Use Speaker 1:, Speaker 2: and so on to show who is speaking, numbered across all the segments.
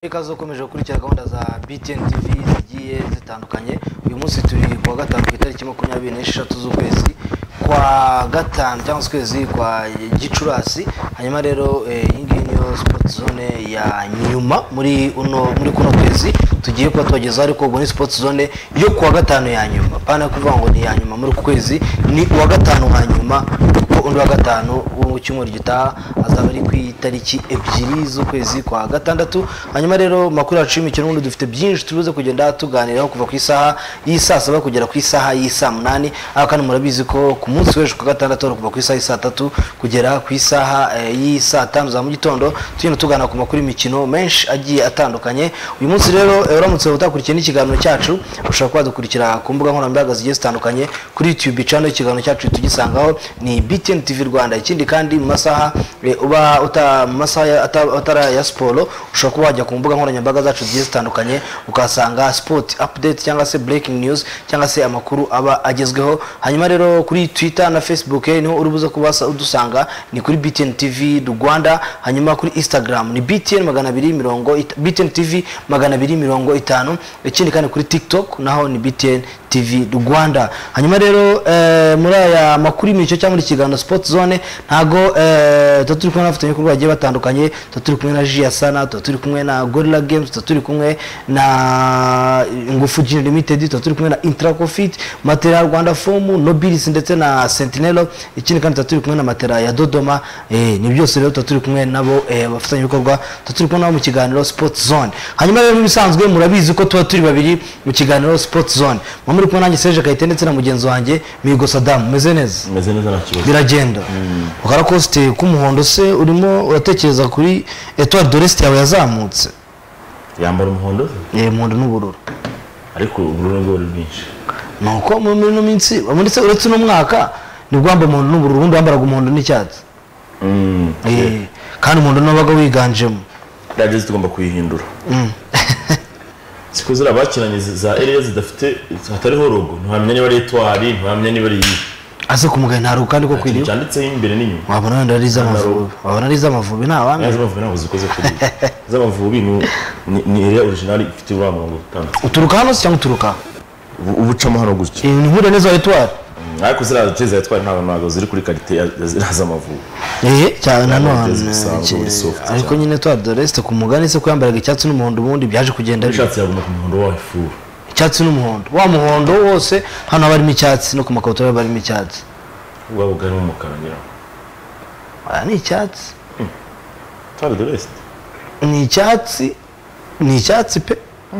Speaker 1: Ikaze ukomeje gukurikira gahunda za BTN TV zigiye zitandukanye. Uyu munsi turi kuwa gatanu ku itariki 26 z'ukwezi kwa gatanu cyangwa ukwezi kwa Gicurasi. Hanyuma rero iyi niyo Sport Zone ya nyuma muri kuno kwezi tugiye kuba twageza, ariko ubwo ni Sport Zone yo kuwa gatanu ya nyuma. Pana kuvuga ngo ni ya nyuma muri kwezi, ni uwa gatanu wa nyuma, kuko undi wa gatanu mu cyumweru gitaha azaba ari ku itariki 2 z'ukwezi kwa gatandatu. Hanyuma rero makuru yacu y'imikino n'undi dufite byinshi turuze kugenda tuganiraho kuva ku isaha y'isa 7 kugera ku isaha y'isa 8. Kandi murabizi ko ku munsi w'ejo kwa gatandatu kuva ku isaha y'isa 3 kugera ku isaha y'isa 5 za mu gitondo tugenda tugana ku makuru y'imikino menshi agiye atandukanye. Uyu munsi rero uramutse utakurikiye n'ikiganiro cyacu ushobora kuba dukurikira ku mbuga nkoranyambaga zigiye zitandukanye kuri YouTube channel. Ikiganiro cyacu tugisangaho ni BTN TV Rwanda. Ikindi kandi mu masaha uba masaha atara ya sport ushobora kuba wajya ku mbuga nkoranyambaga zacu zigiye zitandukanye ukasanga sport update cyangwa se breaking news cyangwa se amakuru aba agezweho. Hanyuma rero kuri Twitter na Facebook niho urubuze kubasa udusanga ni kuri BTN TV Rwanda. Hanyuma kuri Instagram ni BTN 250 BTN TV 250. Ikindi kandi kuri TikTok naho ni BTN TV Rwanda. Hanyuma rero muri aya makuru y'imico cyangwa muri kiganiro Sport Zone ntago turi kumwe n'abafatanya bikorwa bagiye batandukanye. Turi kumwe na Jia Sana, turi kumwe na Gorilla Games, turi kumwe na Ngufu Gin Limited, turi kumwe na Intracofit, Material Rwanda Foam, Nobilis ndetse na Sentinel. Ikindi kandi turi kumwe na Matera ya Dodoma. Ni byose rero turi kumwe nabo abafatanya bikorwa turi kumwe nabo mu kiganiro Sport Zone. Hanyuma rero bisanzwe murabizi ko tuba turi babiri mu kiganiro Sport Zone. Muri kumwe nanjye Serge Kayite ndetse na mugenzi wanjye Migo Saddam. Meze neza
Speaker 2: nakibazo
Speaker 1: biragenda. Ukara coste k'umuhondo se urimo uratekereza kuri Etoile de l'Est yawe yazamutse?
Speaker 2: Yambara umuhondo?
Speaker 1: Umuhondo n'ubururu.
Speaker 2: Ariko ubururu ngo bwinshi.
Speaker 1: Nuko mu minsi amunditse uretse no mwaka ni gwamba umuhondo n'ubururu, undi wambaraga umuhondo n'icyatsi. Kandi umuhondo nabaga wiganjemo.
Speaker 2: Rageze tugomba kuyihindura. Siko zira bakiranye za area zidafite hatariho logo, ntuhamenya niba ari Etoile, ntuhamenya niba ari
Speaker 1: ase kumugaye ntaruka kandi ko kwiriye
Speaker 2: cyanditse imbere n'inyuma.
Speaker 1: Wabona wenda ari z'amavubi, wabona ari z'amavubi nta wamenya.
Speaker 2: Z'amavubi ntabwo zikoze kuri z'amavubi ni area original ifite uburamwango butandukanye.
Speaker 1: Uturuka hano cyangwa uturuka
Speaker 2: ubucamo hano gutyo?
Speaker 1: Ni nkure neza Etoile.
Speaker 2: Ariko zira ceza Etoile ntabwo ziri kuri qualité z'amavubi.
Speaker 1: Cyane nanone ariko nyine Etoile de l'Est ku mugani se kuyambaraga icyatsi n'umuhondo ubundi byaje kugenda
Speaker 2: bishatse yabona ku muhondo wa ifu.
Speaker 1: Icyatsi n'umuhondo wa muhondo wose hano barimo icyatsi no ku makabutura barimo icyatsi.
Speaker 2: Waba ugari umukara ngira.
Speaker 1: Ni icyatsi.
Speaker 2: Etoile de l'Est.
Speaker 1: Ni icyatsi pe.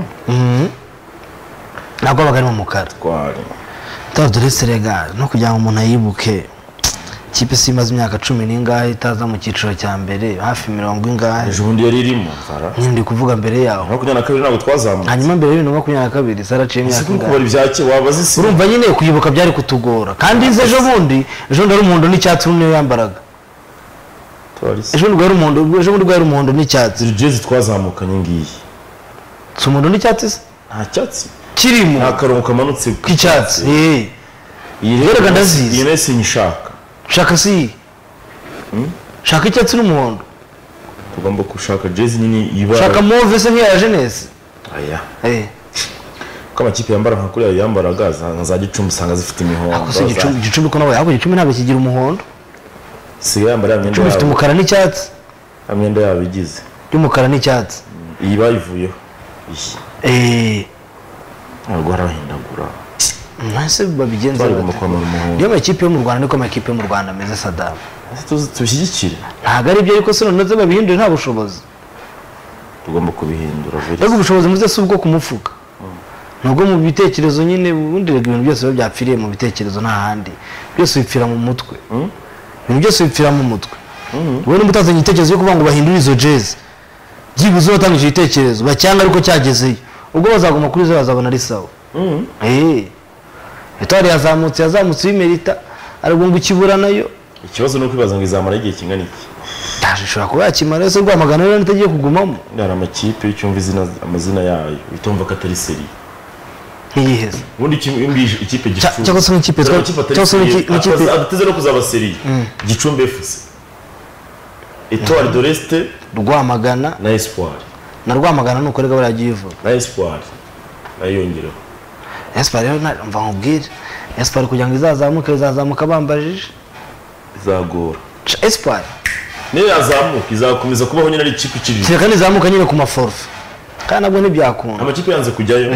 Speaker 1: Ntabwo bagari mu mukara.
Speaker 2: Twari.
Speaker 1: Etoile de l'Est regal no kugira ngo umuntu ayibuke. Kipe simaze imyaka 10 n'ingahe itaza mu cyiciro cya mbere hafi 40 ingahe.
Speaker 2: Ejo bundi yari irimo mfara.
Speaker 1: Ndi kuvuga mbere yaho.
Speaker 2: 22 ntabwo twazamutse.
Speaker 1: Hanyuma mbere y'ibintu 22 zaraciye imyaka.
Speaker 2: Siko kubara ibyake wabaze isi.
Speaker 1: Urumva nyine kuyibuka byari kutugora. Kandi ejo bundi ndari umuhondo n'icyatsi niyo yambaraga. Ejo bundi gwari umuhondo n'icyatsi.
Speaker 2: Jezi twazamukanye ngiyi.
Speaker 1: Umuhondo n'icyatsi?
Speaker 2: Nta cyatsi.
Speaker 1: Kirimo.
Speaker 2: Nta karongo kamanutse
Speaker 1: k'icyatsi.
Speaker 2: Iyi rero ndazizi. Iyi nese nyishaka.
Speaker 1: Shaka si. Shaka icyatsi n'umuhondo.
Speaker 2: Tugomba gushaka jezi nini ibara.
Speaker 1: Shaka mauve se nk'iya jeunesse.
Speaker 2: Aya. Kama kipe yambara nka kuriya yambaraga za Gicumbi usanga zifite imihondo.
Speaker 1: Ako si Gicumbi ko nawe yabo Gicumbi ntabwo kigira umuhondo.
Speaker 2: Siga yambara imyenda.
Speaker 1: Gicumbi ifite umukara n'icyatsi.
Speaker 2: Imyenda yabo igize.
Speaker 1: Y'umukara n'icyatsi.
Speaker 2: Iyi bayivuyeho. Ntabwo harahindagura.
Speaker 1: Nase babigenza niyo makipe yo mu Rwanda niko makipe yo mu Rwanda meze Saddam.
Speaker 2: Tubishyigikire.
Speaker 1: Ntabwo ari byo ariko se nonezo babihindura nta bushobozi.
Speaker 2: Tugomba kubihindura
Speaker 1: vuba. Yego ubushobozi muze si ubwo kumufuka. Nubwo mu bitekerezo nyine ubundi ibintu byose byapfiriye mu bitekerezo nta handi. Byose bipfira mu mutwe. Ibintu byose bipfira mu mutwe. Wowe n'umutazanye igitekerezo cyo kuvuga ngo bahindure izo jezi. Byibuze batangije igitekerezo bacyanga ariko cyagezeyo. Ubwo bazaguma kuri zo bazabona ari sawa. Etoile yazamutse bimerita ariko ngo ukibura nayo.
Speaker 2: Ikibazo no kwibaza ngo izamara igihe kingana iki.
Speaker 1: Ndashobora kuba yakimara se Rwamagana rero nitagiye kugumamo.
Speaker 2: Ndara amakipe y'cyumva amazina yayo bitumva ko atari seri.
Speaker 1: Ntiyiheze.
Speaker 2: Ubundi ikipe Gicumbi.
Speaker 1: Cyangwa se ikipe
Speaker 2: ikipe adateze no kuzaba seri. Gicumbi FC. Etoile de l'Est
Speaker 1: Rwamagana
Speaker 2: na Espoir.
Speaker 1: na Rwamagana nuko rega baragiye ivuga
Speaker 2: na Espoir nayongereho
Speaker 1: Espoir rero mva nkubwire Espoir kugira ngo izazamuka bambajije
Speaker 2: izagora
Speaker 1: Espoir
Speaker 2: niyo yazamuka izakomeza kubaho nyine ari ikipe ikiri
Speaker 1: kandi izamuka nyine ku maforfe kandi nabwo ntibyakunda
Speaker 2: amakipe yanze kujyayo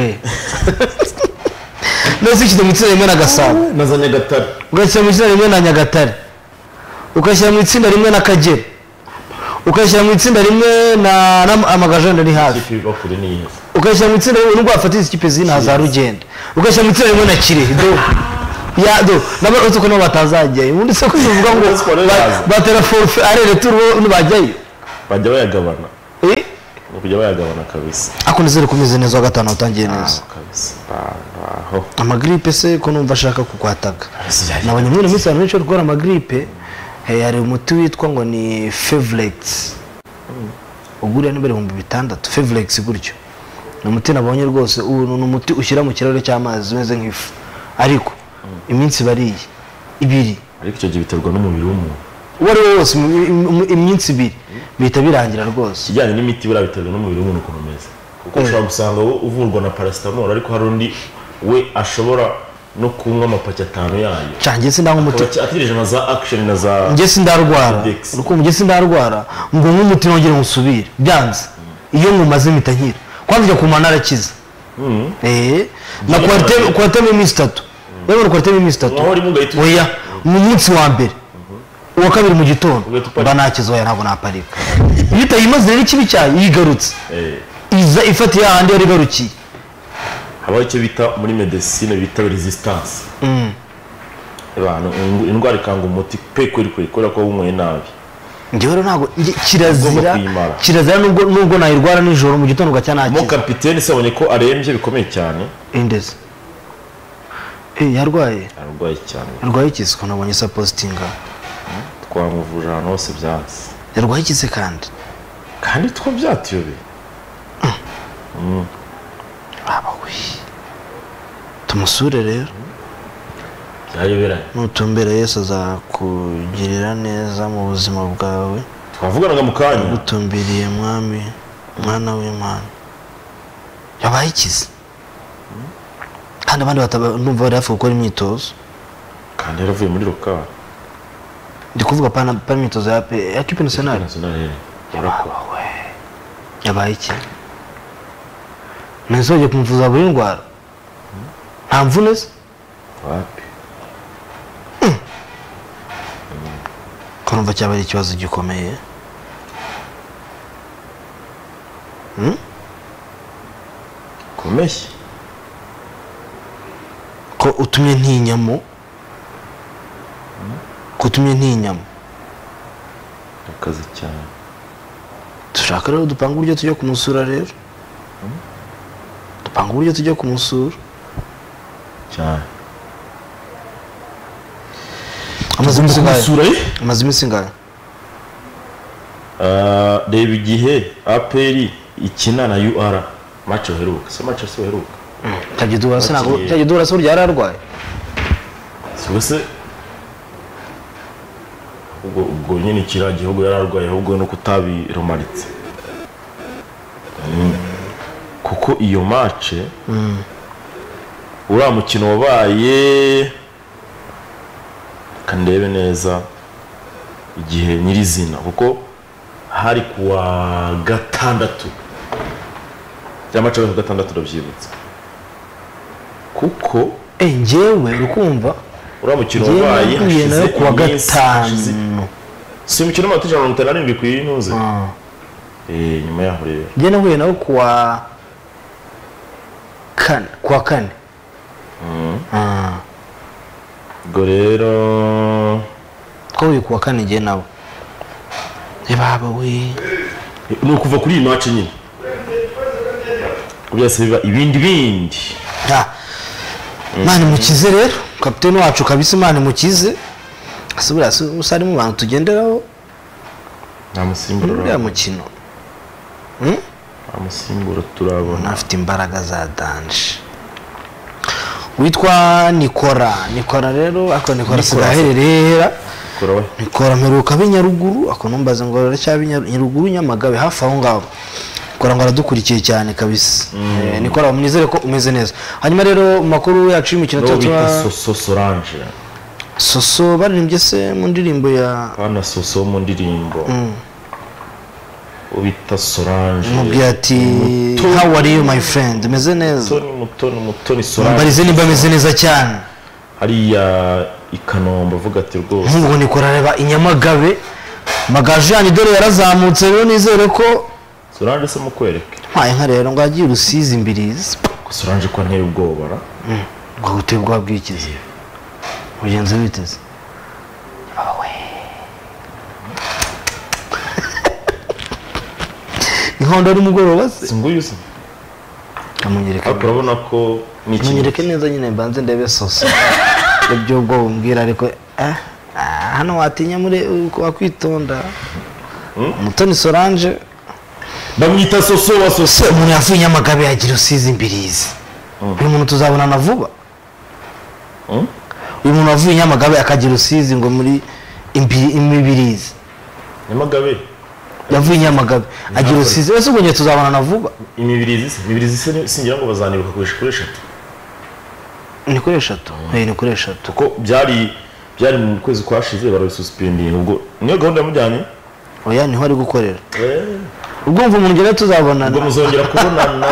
Speaker 1: ndetse ikide mu itsinda rimwe na Gasabo
Speaker 2: na za Nyagatare
Speaker 1: ugashyira mu itsinda rimwe na Nyagatare ukashyira mu itsinda rimwe na Kagera ukashyira mu itsinda rimwe na Amagajenda ni hafi
Speaker 2: ikipe bakure ni
Speaker 1: ukashyira mu itsinda rimwe n'ubwo afatiza ikipe zina za Rugenda ukashyira mu itsinda rimwe na Kirehe nabo uko nabo batazajyayo ubundi se kuvuga ngo batera forfe arere turu bajyayo
Speaker 2: bajya bayagabana kujya bayagabana kabisa
Speaker 1: ako nizere kumeze neza wa gatanu utangiye neza
Speaker 2: kabisa aho
Speaker 1: amagripe se ko numva ashaka kukwataga nabonye muri minsi abantu benshi gukora amagripe hari umuti witwa ngo ni Fevlex uguriye n'ibere 600 Fevlex gutyo ni umuti nabonye rwose ubu ni umuti ushyira mu kiraro cy'amazi umeze nk'ifu ariko iminsi bariye ibiri
Speaker 2: ariko icyo gihe biterwa n'umubiri w'umuntu
Speaker 1: wari wose iminsi ibiri bihita birangira rwose
Speaker 2: kijyanye n'imiti biterwa n'umubiri w'umuntu ukuntu umeze kuko ushobora gusanga uvurwa na paracetamol ariko hari undi we ashobora no kunywa amapaki 5 yayo
Speaker 1: cyangwa se ndanga umuti
Speaker 2: atirije na za action na za
Speaker 1: nge sindarwara uko nge sindarwara ngo nk'umuti nongere musubire byanze iyo mumaze mita nkira kwandije ku mana arakiza na kwate mu minsi 3 yewe kwate mu minsi 3 oya mu munsi wa mbere uwa kabiri mu gitondo banakizo ya ntabwo naparika bita yimaze rero kibi cyayi yigarutse iza ifatiye ahandi yari garukiye
Speaker 2: habaho icyo bita muri medicine bita resistance abantu indwara ikanga umuti pe kweri ko wunyweye nabi
Speaker 1: njyewe rero ntabwo kirazira nubwo nayirwara nijoro mu gitondo gacya nakiza
Speaker 2: mo kapiteni se abonye ko arembye bikomeye cyane
Speaker 1: indeze yarwaye
Speaker 2: cyane
Speaker 1: yarwaye ikisi ko nabonye sa postinga
Speaker 2: twamuvuje ahantu hose byatsi
Speaker 1: yarwaye ikisi kandi
Speaker 2: two byatiyobe
Speaker 1: abawe tumusure rero
Speaker 2: byayoberanye
Speaker 1: nutumbere Yesu azakugirira neza mu buzima bwawe
Speaker 2: twavuganaga mu kanya
Speaker 1: gutumbiriye mwami mwana w'Imana yabaye ikizi kandi abandi numva bari hafi gukora imyitozo
Speaker 2: kandi yaravuye muri rokari
Speaker 1: ndi kuvuga pana imyitozo ya equipe nationale yabaye iki nizojye kumvuza buri ndwara nta mvune se
Speaker 2: wapi
Speaker 1: kurumva cyaba ari ikibazo gikomeye
Speaker 2: komeshye
Speaker 1: ko utumye ntinyamo
Speaker 2: akazi cyane
Speaker 1: dushaka rero dupanga uburyo tujya kumusura rero
Speaker 2: cyane
Speaker 1: amaze iminsi ngahe
Speaker 2: reba igihe APR ikina na UR match uheruka
Speaker 1: Tagidura se urya ararwaye
Speaker 2: se ubwo nyine kira gihugu yararwaye ahubwo no kutabiromaritse kuko iyo match uriya mukino wabaye kandebe neza igihe nyirizina kuko hari kuwa gatandatu cyamaca ku gatandatu ndabyibutse kuko
Speaker 1: njyewe rukumva
Speaker 2: uriya mukino wabaye
Speaker 1: hashize kuwa gatanu
Speaker 2: si umukino wa 187 ku intuze nyuma yaho rero
Speaker 1: njye nahuye nawe kuwa kane
Speaker 2: ubwo rero
Speaker 1: twahuye kuwa kane njye nawe baba we
Speaker 2: ni ukuva kuri iyi match nyine byose biba ibindi
Speaker 1: Mani mukize rero kapiteni wacu kabisa Imana mukize asubira usari mu bantu tugenderaho
Speaker 2: namusimbura
Speaker 1: ya mukino
Speaker 2: amusimbura turabona
Speaker 1: afite imbaraga za danje witwa Nikora rero ako Nikora sirahererera Nikora mperuka binyaruguru ako numbaze ngo racyabi Nyaruguru Nyamagabe hafi aho ngaho kora ngo aradukurikiye cyane kabisa Nikora munizere ko umeze neza hanyuma rero makuru yacu y'imikino
Speaker 2: bita Soso Solange
Speaker 1: Soso baririmbye se mu ndirimbo ya
Speaker 2: Bana Soso mu ndirimbo ubita Solange
Speaker 1: mubwiye ati how are you my friend umeze neza
Speaker 2: mutoni Solange
Speaker 1: mbarize nimba ameze neza cyane
Speaker 2: hariya ikanomba avuga ati rwose
Speaker 1: nk'ubwo Nikora reba inyamagabe Magaju yanyu dore yarazamutse rero nizere ko
Speaker 2: Solange se mukwereke
Speaker 1: mpaye nka rero ngo agiye Rusizi Mbirizi
Speaker 2: Solange ko nteye ubwoba
Speaker 1: ngo guteye ubwoba bw'ikizi ugenze biteze inkondo ari mugoroba se
Speaker 2: singuyu se
Speaker 1: amunyereka
Speaker 2: urabona ko
Speaker 1: munyereke neza nyine mbanze ndebe Soso ibyo bwo umbwira ariko hano watinya muri wakwitonda Mutoni Solange
Speaker 2: bamwita Soso wa Soso
Speaker 1: umuntu yavuye Nyamagabe yagira Rusizi Mbirizi uyu muntu tuzabonana vuba uyu muntu wavuye Nyamagabe akagira Rusizi ngo muri Mbirizi
Speaker 2: Nyamagabe
Speaker 1: yavuye Nyamagabe agira Rusizi ese ubwo tuzabonana vuba
Speaker 2: Imibirizi se singira ngo bazanibuka kuri 3
Speaker 1: ni kuri 3 ni kuri 3
Speaker 2: kuko byari mu kwezi kwashize barabisuspendinga ubwo niyo gahunda yamujyanye
Speaker 1: oya niho ari gukorera ubwo mvu umuntu ngere tuzabonana
Speaker 2: ubwo muzongera kubonana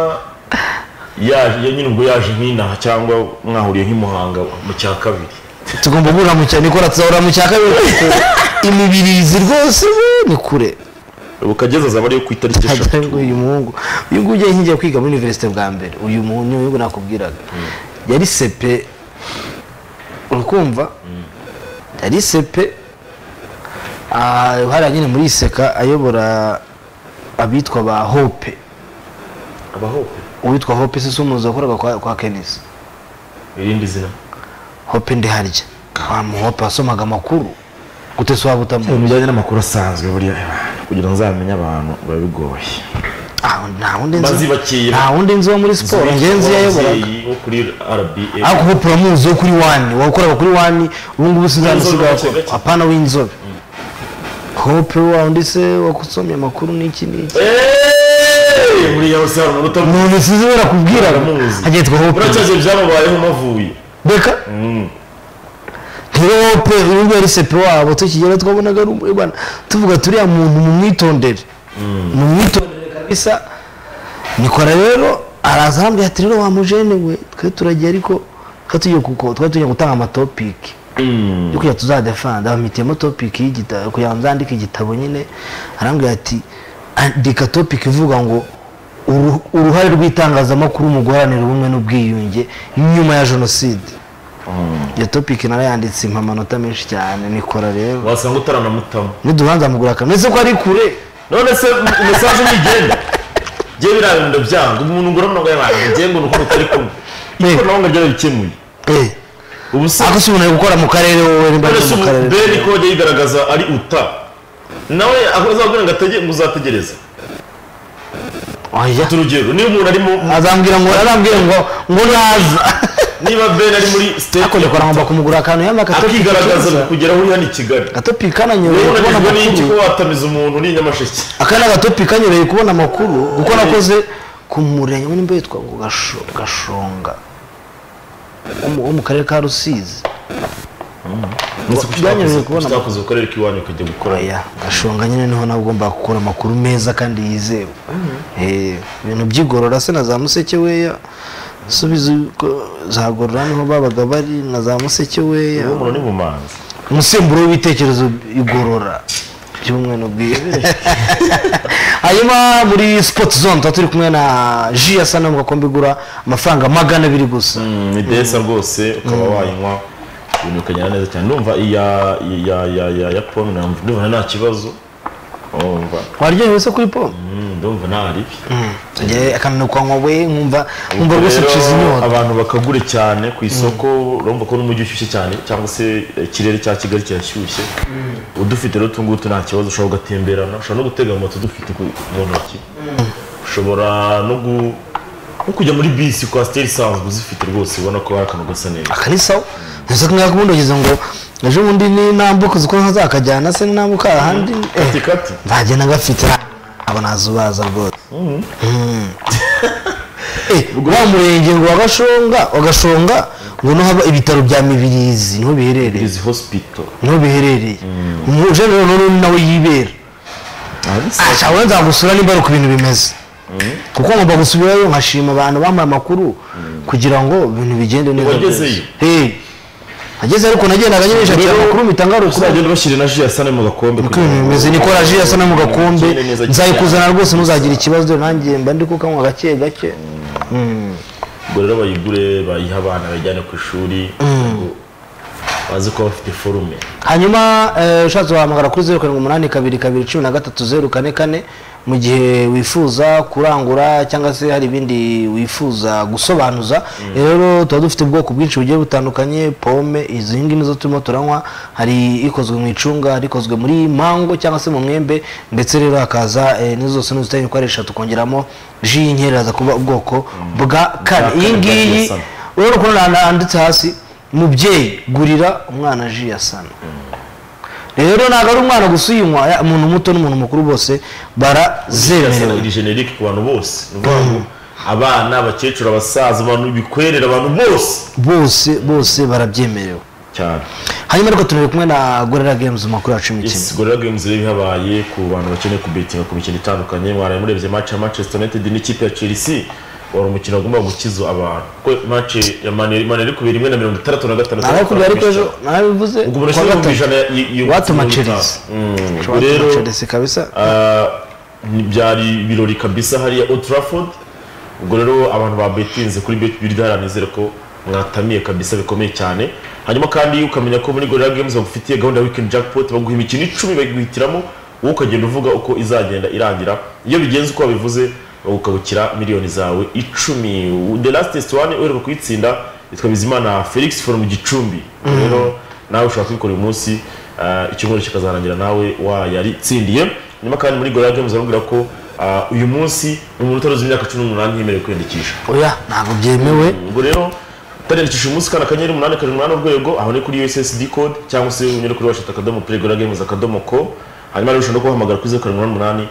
Speaker 2: yaje nyine ubwo yaje nk'inaha cyangwa mwahuriye nk'imuhanga mu cya kabiri
Speaker 1: tugomba guhura mu cya Nikora tuzahura mu cya kabiri Imibirizi rwose ni kure
Speaker 2: ukageza azaba ari ku itariki 3
Speaker 1: uyu muhungu uyu nguye ngiye kwiga muri university bwa mbere uyu muhungu nakubwiraga yari sepe urukumva yari sepe hari nyine muri Iseka ayobora abitwa ba Hope uwitwa Hope se umuzi wakoraga kwa Kenisi
Speaker 2: irindi zina
Speaker 1: Hope ndi harya Hope asomaga amakuru gute so wabutamu
Speaker 2: bijyanye n'amakuru asanzwe buriya kugira ngo nzamenye abantu babigoye
Speaker 1: nta wundi nzi wo muri siporo ngenzi yayoboraga
Speaker 2: wo kuri RBA
Speaker 1: ariko ubu promuzi wo kuri wani wakoraga kuri wani ubu ngubu sinzanisigaye apana w'inzobe Hope wundi se wakusomye amakuru n'iki
Speaker 2: muri yose hari umuntu
Speaker 1: umuntu sizera kubwiraga hagiye twa Hope
Speaker 2: uracaje byababayeho mavuye
Speaker 1: beka Hope uyu yari sepe wabo tukigera twabonaga bana tuvuga turiya muntu mumwitondere kabisa Nikora rero arazambye ati rero wa mujene we twe turagiye ariko katuye kuko twatuye gutanga ama topic yuko ya tuzadefanda amitemo topic y'igitabo ko yanzandika igitabo nyine arambye ati andika topic ivuga ngo uruhare rw'itangazamakuru mu guharanira ubumwe n'ubwiyunge nyuma ya jenoside iyo topic narayanditse impamanota menshi cyane Nikora rero
Speaker 2: wasanga utaranamutamo
Speaker 1: niduhanza mugura kameze ko ari kure
Speaker 2: none se umusaje nigenda je birabindo byanga umuntu ngura mnogo y'abantu je ngo nuko utari kumwe niko nawo ngajya bikemuye ubu se
Speaker 1: ako subona gukora mu karere wowe nimba mu karere
Speaker 2: bene ko je yigaragaza ari uta nawe akazabwira ngo ategeye muzategereza
Speaker 1: oya
Speaker 2: turugero ni umuntu arimo
Speaker 1: azambwira ngo naza
Speaker 2: niba bene ari muri state
Speaker 1: ako Nikora ngomba kumugura akantu yamaka topic
Speaker 2: akigaragaza kugera uri hano i Kigali
Speaker 1: gatopic kananyereye
Speaker 2: kubona amakuru ko watamiza umuntu ni Nyamasheke
Speaker 1: akana gatopic kanyereye kubona amakuru guko nakoze ku murenge muri mbe yitwa Gashonga mu karere ka Rusizi
Speaker 2: byanyereye kubona amakuru ukarere kiwanyu kujya gukora
Speaker 1: ya Gashonga nyine niho nagomba gukora amakuru meza kandi yizewe ibintu byigorora se na za Museke weya subiza zagorora niho babaga bari na za Museke weya
Speaker 2: umuntu ni bumanzi
Speaker 1: umusemburo w'ibitekerezo igorora by'umwe n'ubwire hanyuma muri sport zone turi kumwe na Jia sana mu gakombe gura amafaranga 200 gusa
Speaker 2: ni desa rwose ukaba wayinywa ibintu kanyana neza cyane ndumva ya pomme ndumva nta kibazo umva
Speaker 1: waryo wese kuri pomme
Speaker 2: ndumva nari
Speaker 1: akamenya kwa we nkumva rwose cizi inyota
Speaker 2: abantu bakagure cyane ku isoko urumva ko n'umujyi ushyushye cyane cyangwa se ikirere cya Kigali cyashyushye udufite rero tungutu nta kibazo ushobora gutemberana ushobora no gutega moto dufite mu ntoki ushobora no kujya muri bisi kwa stage isanzwe uzifite rwose ubona ko hakano gasa neza
Speaker 1: akanisaho nese kumwe kumundogeza ngo ejo bundi ni nambuka uko ntazakajyana se nambuka ahandi
Speaker 2: kati
Speaker 1: nzagenda gafite abo nazubaza rwose wa murenge ngo wagashonga ngo no haba ibitaro bya Mibirizi niho biherereye
Speaker 2: hospital
Speaker 1: niho biherereye umuje none nawe yibera ashobora nzagusura nimba ari ku bintu bimeze kuko ngomba gusubirayo nkashima abantu bambaye amakuru kugira ngo ibintu bigende neza
Speaker 2: wagezeyo
Speaker 1: ageze ariko nagendaga nyesha amakuru mitangaruka
Speaker 2: uzagenda bashyire na ji yasana mu gakombe
Speaker 1: kuko bimeze niko ji yasana mu gakombe nzayikuzana rwose muzagira ikibazo nanjye mba ndi kukanywa gake gake
Speaker 2: ubwo rero bayigure bayiha abana bajyane ku ishuri bazi ko bafite forume
Speaker 1: hanyuma ushatse wahamagara kuri 0782221304 mu gihe wifuza kurangura cyangwa se hari ibindi wifuza gusobanuza rero tuba dufite ubwoko bwinshi bugiye butandukanye pome izingi nizo turimo turanywa hari ikozwe mu icunga hari ikozwe muri mango cyangwa se mu mwembe ndetse rero hakaza nizo zose n'uzitanye ukoresha tukongeramo ji y'inkera za kuba ubwoko bwa kane iyi ngiyi urabona ko nanditse hasi mubyeyi gurira umwana ji yasana rero ntabwo ari umwana gusa uyinywa umuntu muto n'umuntu mukuru bose barazemerewe
Speaker 2: iri generique ku bantu bose abana abakecuru abasaza abantu bikwerera abantu
Speaker 1: bose barabyemerewe
Speaker 2: cyane
Speaker 1: hanyuma ariko turi kumwe na Gorilla Games makuru yacu y'imikino
Speaker 2: Gorilla Games rero bihabaye ku bantu bakeneye kubetinga ku mikino itandukanye mwaraye murebye match ya Manchester United n'ikipe ya Chelsea wari umukino agomba gukiza abantu ko match ya Man iri kubera 165
Speaker 1: ariko ariko ejo nabivuze
Speaker 2: ubwo burashobora
Speaker 1: watuma Chelsea
Speaker 2: rero
Speaker 1: Chelsea kabisa
Speaker 2: byari birori kabisa hariya Old Trafford ubwo rero abantu babetinze kuri bet biridaranizere ko mwatamiye kabisa bikomeye cyane hanyuma kandi ukamenya ko muri Gorilla Games bagufitiye gahunda weekend jackpot baguha imikino 10 bagihwitiramo wowe ukagenda uvuga uko izagenda irangira iyo bigenze uko babivuze ukabukira miliyoni zawe 10 the last one uri kuyitsinda yitwa Bizimana Felix from Gicumbi rero nawe ushaka kwikora uyu munsi icyumweru kikazarangira nawe wayaritsindiye nyuma kandi muri Gorilla Games barubwira ko uyu munsi umuntu utaruzi imyaka 18 yemerewe kwiyandikisha
Speaker 1: oya ntabwo byemewe
Speaker 2: ubwo rero tarindikisha umunsi kana kanyenyeri 8 urwego aho ni kuri USSD code cyangwa se unyure kuri www.gorillagames.com hanyuma rero ushobora kuhamagara kuri 088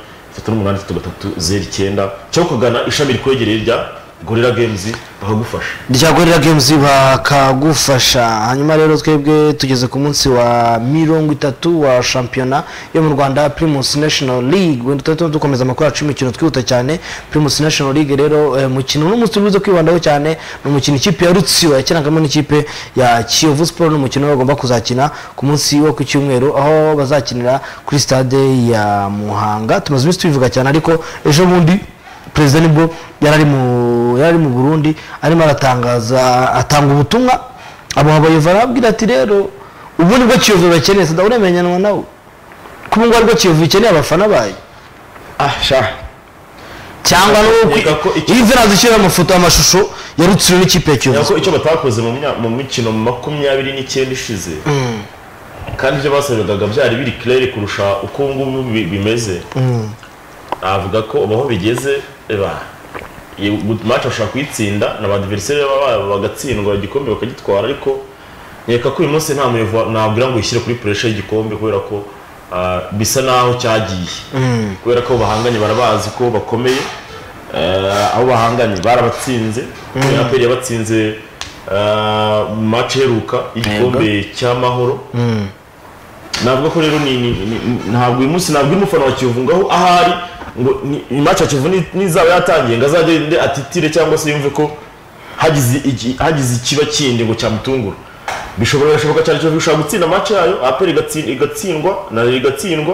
Speaker 2: 38 cyangwa kugana ishami rikwegereye rya Gorilla Games bakagufasha
Speaker 1: rya Gorilla Games bakagufasha hanyuma rero twebwe tugeze ku munsi wa 30 wa championnat yo mu Rwanda Primus National League wenda tutatu dukomeza amakuru yacu imikino twihuta cyane Primus National League rero mukino n'umunsi ubuze kwibandaho cyane n'umukino ikipe ya Rutsiro yakinagamo n'ikipe ya Kiyovu Sport n'umukino bagomba kuzakina ku munsi wo ku cyumweru aho bazakinira kuri stade ya Muhanga tumaze iminsi tubivuga cyane ariko ejo bundi President nibwo yari mu Burundi arimo atanga ubutumwa abo abayobozi barabwira ati rero ubu nibwo Kiyovu bakeneye sada uremenyanwa nawe kuba ngo ariko Kiyovu ikeneye abafana bayo cyangwa nuko ivira zishyira amafoto amashusho ya Rutsiro n'ikipe ya Kiyovu
Speaker 2: icyo batakoze mu mikino 29 ishize kandi ibyo basabaga byari biri clair kurusha uko ngubu bimeze avuga ko aho bigeze match ashaka kwitsinda n'abadversaire bagatsindwa igikombe bakagitwara ariko nyeka ko uyu munsi nta muyovu nabwira ngo yishyire kuri pressure y'igikombe kubera ko bisa naho cyagiye kubera ko bahanganye barabazi ko bakomeye aho bahanganye barabatsinze yaperi yabatsinze match heruka igikombe cy'amahoro navuga ko rero ntabwo uyu munsi nabwo umufana wa Kiyovu ngaho ahari ngo match ya Kiyovu nizaba yatangiye ngazagende atitire cyangwa se yumve ko hagize ikiba kindi ngo cyamutungura bishoboka cyane cyo bishaka gutsinda match yayo aperi igatsindwa na igatsindwa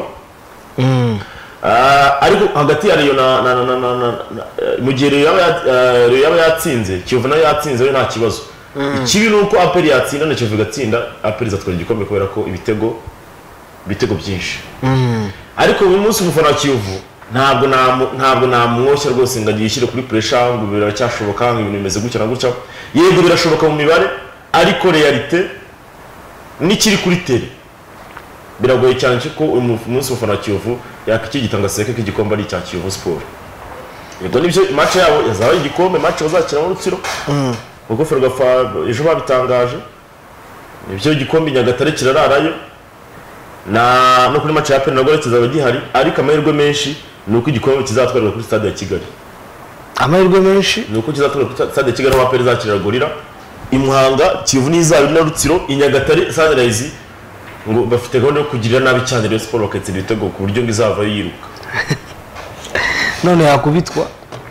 Speaker 2: ariko hagati ya Rayon na mu gihe yaba yatsinze Kiyovu nayo yatsinze we nta kibazo ikibi nuko aperi yatsinda na Kiyovu igatsinda aperi zatwara igikombe kubera ko ibitego byinshi ariko uyu munsi umufana wa Kiyovu ntabwo namwoshya rwose ngo agishyire kuri pressure ngo biracyashoboka ngo ibintu bimeze gutya na gutya yego birashoboka mu mibare ariko realite nikiri kuri tele biragoye cyane ko uyu munsi umufana wa Kiyovu yakigitanga seke k'igikombe ari cya Kiyovu Sport yego nibyo match yabo yazaba igikombe match bazakira mu Rutsiro ubwo Ferwafa ejo babitangaje nibyo igikombe Nyagatare kirararayo no kuri match ya Pele nagore kizaba gihari ariko amahirwe menshi nuko igikombe kizatwarwa kuri stade ya Kigali
Speaker 1: amahirwe menshi
Speaker 2: nuko kizatwarwa kuri stade ya Kigali aho APR izakirira Gorilla Imuhanga Kivu n'Izabiri na Rutsiro Inyagatare Sunrise ngo bafite gahunda yo kugirira nabi cyane Rayon Sport bakatsinda ibitego ku buryo ngo izava yiruka
Speaker 1: none yakubitwa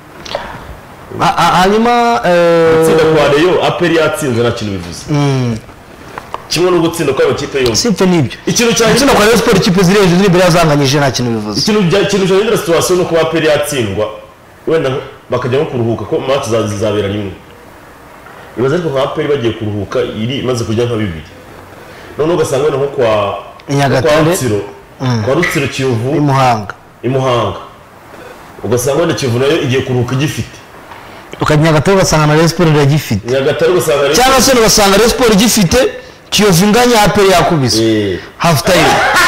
Speaker 1: hanyuma
Speaker 2: gutsinda kwa Rayon APR yatsinze nta kintu bivuze kimwe no gutsinda kw'amakipe yombi
Speaker 1: simfe nibyo
Speaker 2: ikintu cyane
Speaker 1: gutsinda kwa Rayon Sport ikipe ziri hejuru ziri imbere yazanganyije nta kintu bivuze
Speaker 2: ikintu cyane situation no kuba APR yatsindwa wenda bakajya no kuruhuka ko match zizabera rimwe ibaze ariko nka APR bagiye kuruhuka iri maze kujya nka bibiri none ugasanga nko kwa
Speaker 1: Nyagatare
Speaker 2: kwa Rutsiro Kiyovu Imuhanga ugasanga wenda Kiyovu nayo igiye kuruhuka igifite
Speaker 1: Nyagatare ugasanga na Rayon Sport iragifite
Speaker 2: Nyagatare ugasanga
Speaker 1: cyangwa se ugasanga Rayon Sport igifite Kiyovu inganya APR yakubise half time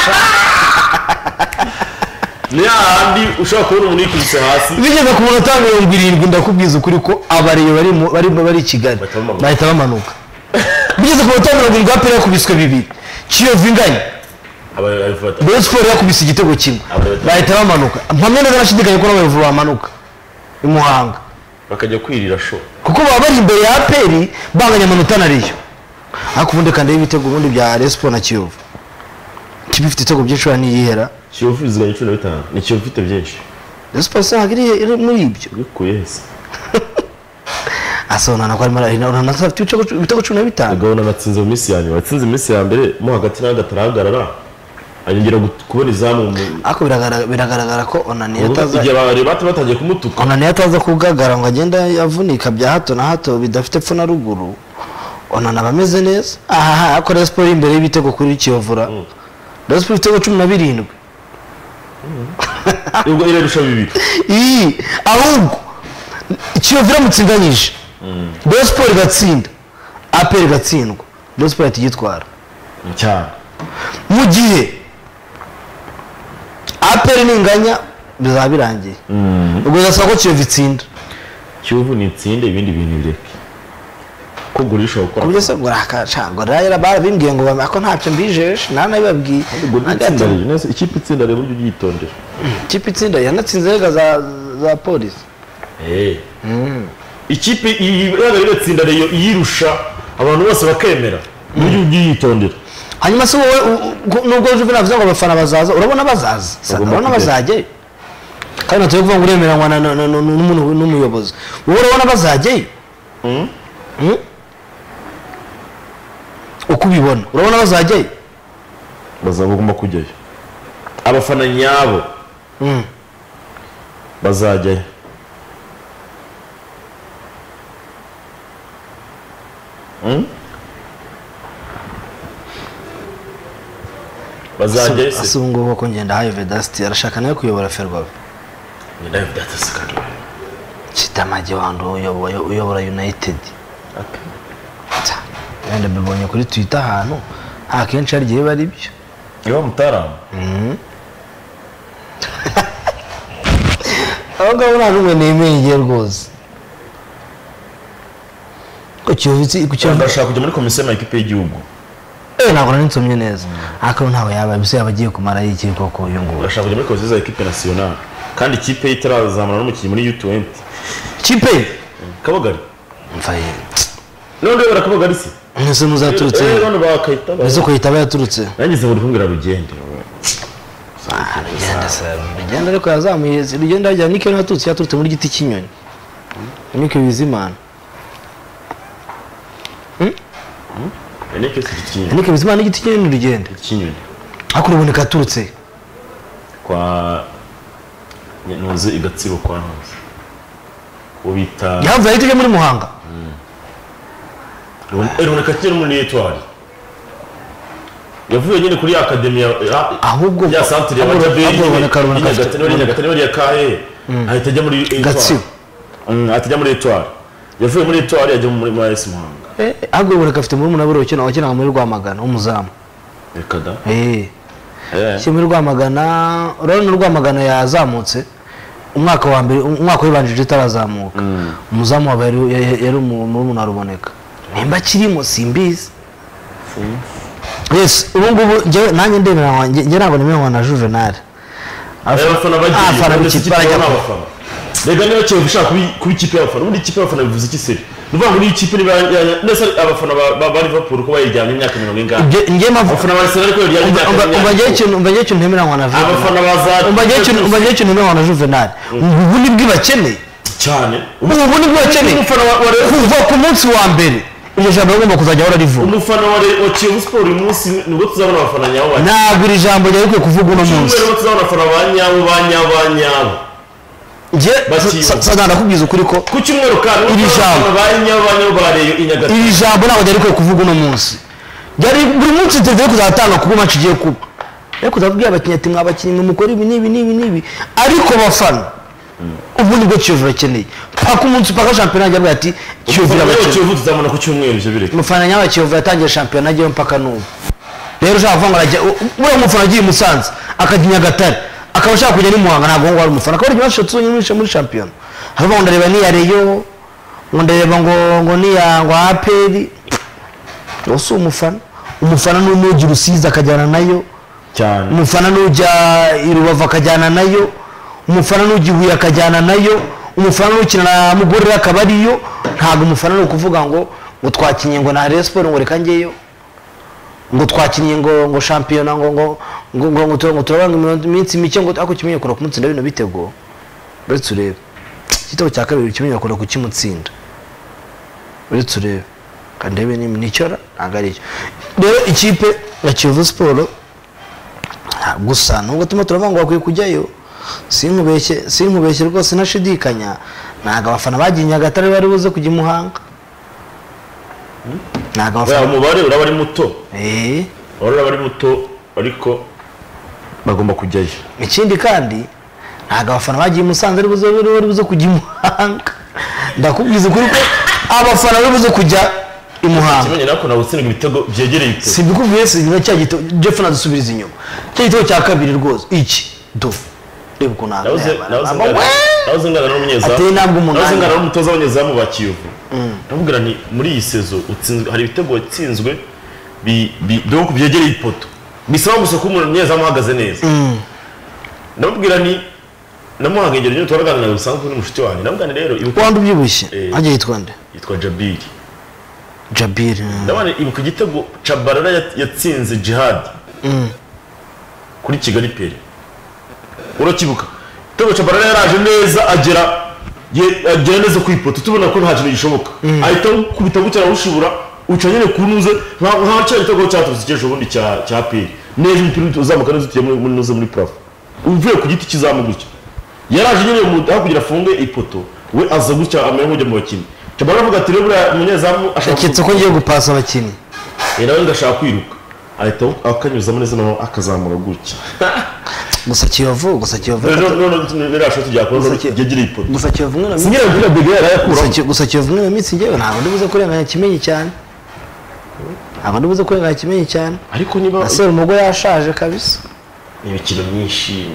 Speaker 2: ni handi ushaka kubona umuntu yikubise hasi
Speaker 1: bigeze ku munota 70 ndakubwiza ukuri ko abariyo bari Kigali bahita bamanuka bigeze ku munota 70 APR yakubiswe bibiri Kiyovu inganya Rayon Sport yakubise igitego kimwe bahita bamanuka mpamwe neza nashidikanye ko n'abayobozi bamanuka Imuhanga
Speaker 2: bakajya kwirira show
Speaker 1: kuko baba bari imbere ya APR banganya amanota na Rayon ariko ubundi kandi ibitego ubundi bya Rayon Sport na Kiyovu kibifite itego byinshi ni yihera
Speaker 2: Kiyovu iziganye 15 ni Kiyovu ifite byinshi
Speaker 1: Rayon Sport iri muri ibyo
Speaker 2: bikuye hese
Speaker 1: asona na kwa marina unasafite ibitego 15
Speaker 2: gahunda natsinze mu minsi yanyu watsinze iminsi ya mbere mo hagati na gataragarara anyongera kubona izamu
Speaker 1: ako biragaragara ko Onani yataza
Speaker 2: igihe bari batangiye kumutuka
Speaker 1: Onani yataza kugagara ngo agenda yavunika bya hato na hato bidafite pfu na ruguru Onani abameze neza aha akora Sport imbere y'ibitego kuri Kiyovura Rayon Sport ibitego 17
Speaker 2: ubwo irarusha bibiri
Speaker 1: ahubwo Kiyovura mutsinganyije Rayon Sport igatsinda APR igatsindwa Rayon Sport igitwara
Speaker 2: cyane
Speaker 1: mu gihe APR n'inganya bizabirangiye ubwo zasaba ko Kiyovu itsinda
Speaker 2: Kiyovu ni itsinde ibindi bintu bireke ko gurisha gukora
Speaker 1: kubyo se gurakacango rero barabimbwiye ngo bamako ntacyo mbijeje nana bibabwiye
Speaker 2: neza ikipe itsinda rero buryo yitondera
Speaker 1: ikipe itsinda yanatsinze rega za polisi
Speaker 2: ikipe rero itsinda rero yirusha abantu bose bakemera buryo yitondera
Speaker 1: hanyuma se wowe nubwo uje binavuze ngo abafana bazaza urabona bazaza urabona bazajye kandi natuye kuvuga ngo uremeranywa n'umuntu n'umuyobozi wowe urabona bazajye uko ubibona urabona bazajye
Speaker 2: bazagomba kujyayo abafana nyabo bazajyayo bazajyayo se
Speaker 1: asubungubu ko ngenda hayo Vedasti arashaka nayo kuyobora Ferwafa
Speaker 2: ngenda hayo Vedasti kandi
Speaker 1: Kitamage wando uyobora United wenda bibonye kuri Twitter ahantu akenshi ari gihe bari byo
Speaker 2: yo mutarama
Speaker 1: ahubwo nta n'umwe nemeye rwose ko Kiyovu ku Kiyovu
Speaker 2: ndashaka kujya muri komisiyo y'amakipe y'igihugu
Speaker 1: ntabwo nitsomye neza ariko ntawe yaba bise yabagiye kumara iki koko uyu nguyu
Speaker 2: urashaka kujya muri komisiyo y'equipe nationale kandi ikipe itarazamana n'umukinnyi muri U20
Speaker 1: kipe
Speaker 2: Kabagari
Speaker 1: mfaye
Speaker 2: none barakabagari se
Speaker 1: nese muzaturutse
Speaker 2: none bakayita
Speaker 1: nese ko yitaba yaturutse
Speaker 2: nangize buri kumbwira rugende
Speaker 1: rugende ariko yazamuye rugende ajya nike yaturutse muri giti cy'inyoni nike bizimana nike bizimana n'igiti cy'inyoni rugende
Speaker 2: cy'inyoni
Speaker 1: ariko uraboneka yaturutse
Speaker 2: kwa ntuzi igatsibo kwa ntuzi ubita
Speaker 1: yavuye ahita muri Muhanga
Speaker 2: ruboneka kiri muri Etoile yavuye nyine kuri academy
Speaker 1: ahubwo
Speaker 2: ya centre ya Nyagatare ya Kahe ahita ajya muri
Speaker 1: Gatsibo
Speaker 2: atajya muri Etoile yavuye muri Etoile ajya muri AS Muhanga
Speaker 1: ahubwo uraboneka afite muri munaburo wakina muri Rwamagana umuzamu
Speaker 2: reka da
Speaker 1: muri Rwamagana urabona Rwamagana yazamutse umwaka wa mbere umwaka wibanjije itarazamuka umuzamu wa yari muri munaruboneka nimba kirimo simbizi yes ubu ngubu nanjye ndemera wanjye nge ntabwo nemewe na Juvenal
Speaker 2: abafana bagiye b'ikipe n'abafana rega niba cyo ushaka kuba ikipe y'abafana ubundi ikipe y'abafana bivuze iki se nuvuga ngo ni ikipe nese abafana ba Liverpool ko bayijyanye imyaka 40
Speaker 1: ngiye
Speaker 2: abafana ba Arsenal ko yajyanye imyaka
Speaker 1: umbagiye ikintu ntemeranywa na Juvenal
Speaker 2: abafana baza
Speaker 1: umbagiye ikintu ntemeranywa na Juvenal ubu ni bw'ibakeneye
Speaker 2: cyane
Speaker 1: ubu ni bw'ibakeneye kuva ku munsi wa mbere iryo jambo rigomba kuzajya ahora rivuga
Speaker 2: umufana wa Kiyovu Sport uyu munsi nibwo tuzabona abafana nyabo
Speaker 1: ntabwo iri jambo ryari kwiye kuvuga uno munsi
Speaker 2: nibwo tuzabona abafana banyabo
Speaker 1: sadana kubwiza ukuri ko
Speaker 2: ku cyumweru kandi
Speaker 1: iri jambo
Speaker 2: bareyo inyagati
Speaker 1: iri jambo ntabwo ryari kwiye kuvuga uno munsi byari buri munsi tugiye kuzatanga kuko match igiye kuba ariko kuzabwira abakinnyi ati mwabakinnyi mukora ibi nibi ariko bafana ubu nibwo Kiyovu bakeneye paka umunsi paka shampiyona njye ati Kiyovu irabakeneye
Speaker 2: Kiyovu tuzamana ku cyumweru je bireke
Speaker 1: umufana nyawe Kiyovu yatangiye shampiyona njye mpaka n'ubu rero ushaka kuvuga ngo arajya uriya mufana agiye Musanze akajya Nyagatare akaba ashaka kujya ni Muhanga ntabwo ngo ari umufana akaba ari bashotse nyinshi muri shampiyona hava ngo ndareba ni ya Rayon ngo ndareba ngo ni ya ngo APR uso umufana n'umugira usiza akajyana nayo
Speaker 2: cyane
Speaker 1: umufana n'ujya irubavu akajyana nayo umufana n'ugihuye akajyana nayo umufana n'ukina na Mugorera akaba ariyo ntabwo umufana no kuvuga ngo twakinye ngo na Rayon Sport ngo reka ngeyo ngo twakinye ngo shampiyona ngo turabanga iminsi mike ngo ako kimenye kora ku munsi ndabino bitego uretse urebe igitego cya kabiri kimenye kora ku kimutsinda uretse urebe kandi ndebe nicyo ntabwo ari cyo rero ikipe ya Kiyovu Sport gusa nubwo tuma turavuga ngo bakwiye kujyayo sinkubeshye rwose nashidikanya ntabwo abafana bagiye Nyagatare bari buze kujya Muhanga ntabwo abafana
Speaker 2: umubare uraba ari muto uraba ari muto ariko bagomba kujyayo
Speaker 1: ikindi kandi ntabwo abafana bagiye Musanze bari buze kujya Muhanga ndakubwiza ukuri ko abafana bari buze kujya Muhanga
Speaker 2: kimenye nako nawe utsindwa ibitego byegereye ite
Speaker 1: sibikuvuye nyuma cya gito Jeff nadusubiriza inyuma cya gito cya kabiri rwose iki do reba ukuntu
Speaker 2: nawe ngana n'umunyezamu
Speaker 1: ateye ntabwo umuntu
Speaker 2: nawe ngana n'umutoza w'abanyezamu ba Kiyovu ndavugira ni muri iyi sezo utsinzwe hari ibitego watsinzwe donc byegereye ipoto bisaba gusa ko umunyezamu ahagaze neza ndavugira ni namuhaga ingero nyine twaraganira usanzwe n'umushiti wanjye ndavuga ni rero
Speaker 1: wandi ubyibushye ajye yitwa nde
Speaker 2: yitwa Jabir ndabona ibuka igitego Chabarara yatsinze Jihad kuri Kigali Pere urakibuka tego Chabarara yaraje neza agera neza ku ipoto tubona ko nta kintu gishoboka ahita kubita gutera ushibura uca nyine kunuze nka cya gitego cyatutse cyejo bundi cya Pere neza impiri uzamuka neza utiye muri plafo uvuye ku giti kizamu gutya yaraje nyine hakugira afunge ipoto we aza gutya amenya nk'ujya mu bakinnyi Chabarara avuga ati rero umunyezamu
Speaker 1: ashaka ko ngiye gupasa abakinnyi
Speaker 2: nawe ngashaka kwiruka ahita akanyuzamo neza naho akazamura gutya
Speaker 1: gusa Kiyovu
Speaker 2: none rasho tujya kuroza gegire ipoto
Speaker 1: gusa Kiyovu mwe
Speaker 2: singira ngo bigera yakura
Speaker 1: gusa Kiyovu mwe imitsi ngewe ntabwo ndibuze kurenganya kimenyi cyane ntabwo ndibuze kurenganya kimenyi cyane
Speaker 2: ariko niba
Speaker 1: asera umugo yashaje kabisa
Speaker 2: imikino myinshi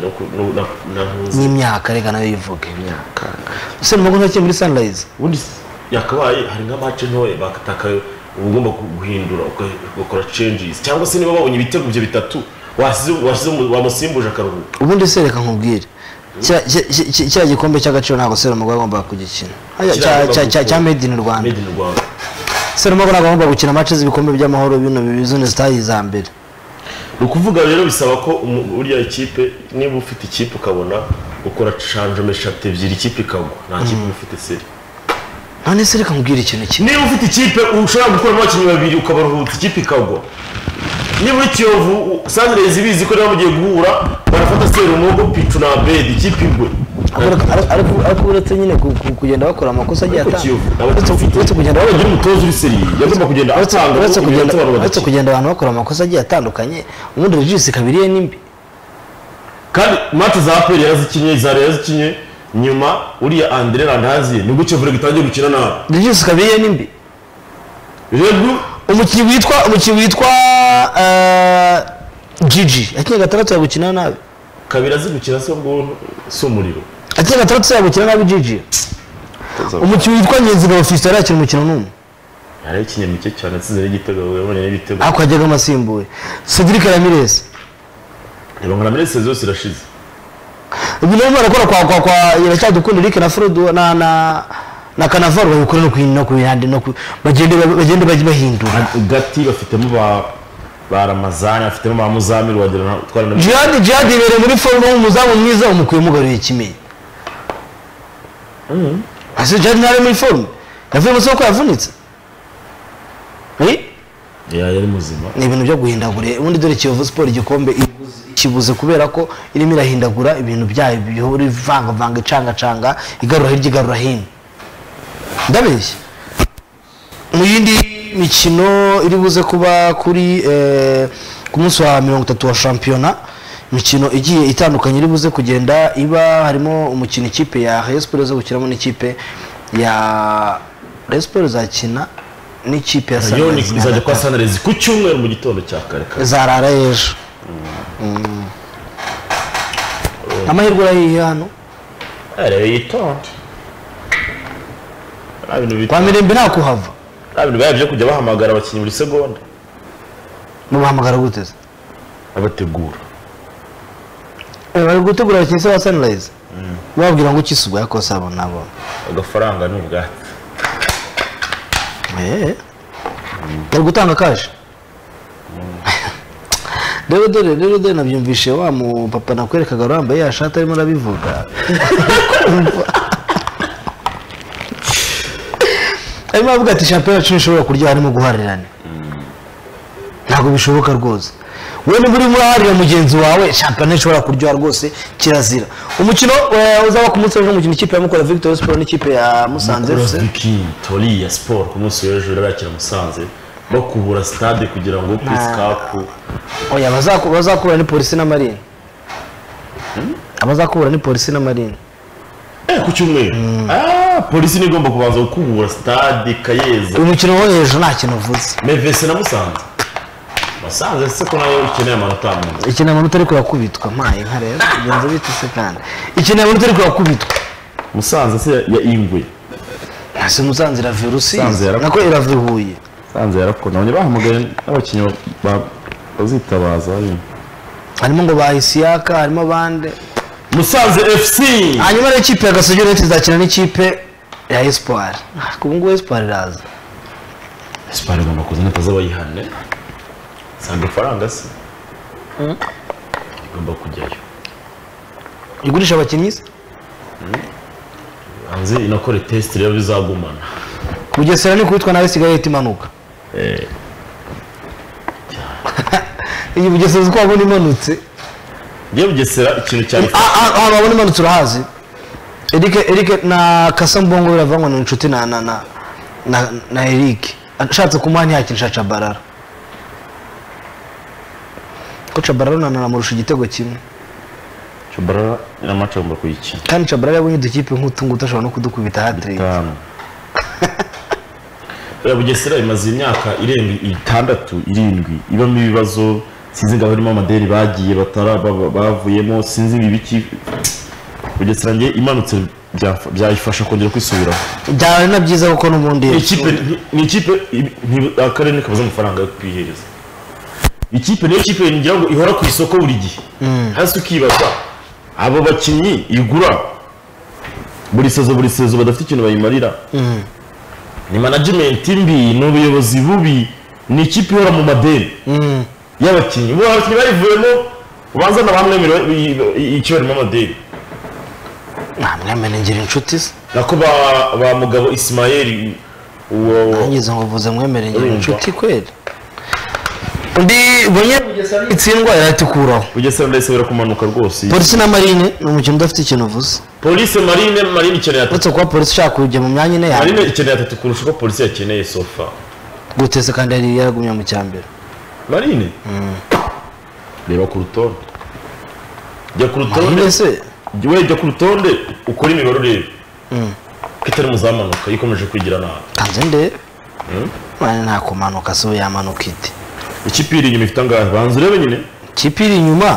Speaker 1: n'imyaka rega nayo yivuga imyaka asera umugo ntakiye muri Sunrise
Speaker 2: ubundi yakabaye hari nka match ntoye bakataka ugomba guhindura ugakora changes cyangwa se niba babonye ibitego bye bitatu wasize wamusimbuje akaruhuka
Speaker 1: ubundi se reka nkubwire cya gikombe cy'agaciro ntabwo sera umugo agomba kugikina cya made in Rwanda sera umugo agomba gukina match z'ibikombe by'amahoro bino bizone zitayi za mbere
Speaker 2: ukuvuga rero bisaba ko burya ikipe niba ufite ikipe ukabona ukora changement eshatu ebyiri ikipe ikagwa nta kipe ufite seri
Speaker 1: none se reka nkubwire ikintu kimwe
Speaker 2: niba ufite ikipe ushobora gukora abakinnyi babiri ukabaruhutsa ikipe ikagwa niba uri Kiyovu Sunrise bizi ko mugiye guhura barafata Serumogo Pichu na Abed ikipe igwe
Speaker 1: ariko uretse nyine kugenda bakora amakosa agiye
Speaker 2: uretse kugenda bagira umutozo uri seri yagomba kugenda atanga
Speaker 1: uretse kugenda abantu bakora amakosa agiye atandukanye ubundi Regis kabiriye nimbi
Speaker 2: kandi match za APR yarazikinye yarazikinye nyuma uriya Andre Randazi nibwo Kiyovu gitangiye gukina nabi
Speaker 1: Regis kabiriye nimbi
Speaker 2: rego
Speaker 1: umukinnyi witwa Gigi akinye gatandatu yagukina nabi
Speaker 2: kabira zigukina se ngo somuriro
Speaker 1: akinye gatandatu yagukina nabi Gigi umukinnyi witwa Nyenziga official yakina umukino n'umwe
Speaker 2: yari ikinyamike cyane atsinze n'igitego yabonye n'ibitego
Speaker 1: akwajyaga amasimbuye Cedric Ramirez
Speaker 2: reba ngo Ramirez zose irashize
Speaker 1: ubu niba barakora kwa iracyadukunda Eric na Frodo na Kanavaro babikora no kuyandi no bagende bahindura
Speaker 2: gati bafitemo ba Ramazani bafitemo ba Muzamil wagira twara
Speaker 1: Jihad bere muri forme y'umuzamu mwiza umukuye mugaruye kimenye ase Jihad ntari muri forme yavuye mu soko yavunitse
Speaker 2: yari muzima
Speaker 1: ni ibintu byo guhindagura ubundi dore Kiyovu Sport igikombe kibuze kubera ko irimo irahindagura ibintu byayo bihora ivanga icanga igarura hirya igarura hino ndabeshya mu yindi mikino iri buze kuba kuri ku munsi wa 30 wa shampiyona imikino igiye itandukanye iri buze kugenda iba harimo umukino ikipe ya Rayon Sport zo gukiramo n'ikipe ya Rayon Sport zakina n'ikipe ya
Speaker 2: Sunrise izajya kwa Sunrise ku cyumweru mu gitondo cya kare
Speaker 1: zarara ejo amahirwe ari hano
Speaker 2: yitonde
Speaker 1: kwa Mirembe nta kuhava
Speaker 2: abintu bayavye kujya bahamagara abakinyi buri segonda
Speaker 1: bahamagara guteze
Speaker 2: abategura
Speaker 1: bari gutegura abakinyi ba Sunrise babwira ngo kisugo yakosa abo nabo
Speaker 2: agafaranga n'ubwatsi
Speaker 1: bari gutanga cash rero dore nabyumvishe wa mu papa nakwerekaga rambaye yashata arimo nabivuga arimo avuga ati shampiyona yacu ishobora kurya harimo guharirana ntabwo bishoboka rwose wowe niba uri muraharira mugenzi wawe shampiyona ishobora kuryoha rwose kirazira umukino uzaba ku munsi w'ejo umukino ikipe ya Mukura Victory Sport n'ikipe ya Musanze FC
Speaker 2: Tori ya Sport ku munsi w'ejo rakira Musanze bakubura stade kugira ngo Peace Cup
Speaker 1: oya bazakubura ni polisi na marine abazakubura ni polisi na marine
Speaker 2: ku cyumweru polisi ni igomba kubanza gukubura stade Kayeza
Speaker 1: umukino wo hejuru nta kintu uvuze
Speaker 2: Mevese na Musanze se ko nayo ikeneye amanota amwe
Speaker 1: ikeneye amanota ariko yakubitwa mpaye nka rero bigenze bite se kandi ikeneye amanota ariko yakubitwa
Speaker 2: Musanze se ya Ingwe
Speaker 1: ase Musanze ira virusi nako iravihuye
Speaker 2: Musanze yarakona abanye bahamagaye abakinyi bazitabaza
Speaker 1: harimo ngo bahisiyaka harimo bande
Speaker 2: Musanze FC
Speaker 1: hanyuma rero ikipe ya Gasogi United izakina n'ikipe ya Espoir kubungu Espoir iraza
Speaker 2: Espoir igomba kuzana tazabayihane sanga faranga se igomba kujyayo
Speaker 1: igurisha abakinnyi
Speaker 2: anze inakore test rero bizagumana
Speaker 1: Bugesera ni kwitwa nawe sigaye itimanuka iyi Bugesera ziko abone imanutse
Speaker 2: ngiye Bugesera ikintu cyane
Speaker 1: abone imanutse urahazi Eric na Kasambongo biravangwa n'inshuti na Eric ashatse kumanya yakinsha Chabarara ko Chabarara nanamurusha igitego kimwe
Speaker 2: Chabarara ina match agomba kuyikina
Speaker 1: kandi Chabarara yabonye dukipe nk'utungu utashobora no kudukubita hat-trick
Speaker 2: Bugesera imaze imyaka irenga 6-7 ibamo ibibazo sinzi ngo barimo amadeni bagiye bavuyemo sinzi ibiki Bugesera ngiye imanutse byayifasha kongera kwisubiraho
Speaker 1: byari na byiza kuko n'ubundi
Speaker 2: ni ikipe akarere kabaza amafaranga yo kwihereza ikipe niyo kipe ngira ngo ihora ku isoko buri gihe hasi ukibaza abo bakinyi igura buri sezo badafite ikintu bayimarira ni management mbi n'ubuyobozi bubi ni ikipe ihora mu madeni y'abakinyi bo abakinyi barivuyemo bazana bamwemera ikibarimo amadeni
Speaker 1: namwe ngira inshuti se
Speaker 2: nako ba mugabo Ismael
Speaker 1: uwo ngeze ngo vuze mwemere ngira inshuti kweli undi bonye Bugesera itsindwa yaratikuraho
Speaker 2: Bugesera ndayisubira kumanuka rwose
Speaker 1: polisi na marine ni umukino udafite ikintu uvuze
Speaker 2: polisi marine ikeneye
Speaker 1: atatu kwa polisi shaka kujya mu myanya ine yawe
Speaker 2: marine ikeneye atatu kurusha ko polisi yakeneye sofa
Speaker 1: gutese kandi yari yaragumye mu cyambere
Speaker 2: marine reba ku rutonde jya ku rutonde
Speaker 1: se
Speaker 2: jya ku rutonde ukora imibare urebe kitari muzamanuka yikomeje kwigira nabi
Speaker 1: kanze nde mane nta kumanuka so yamanuka ite
Speaker 2: ikipe iri inyuma ifite angahe banza urebe nyine
Speaker 1: ikipe iri inyuma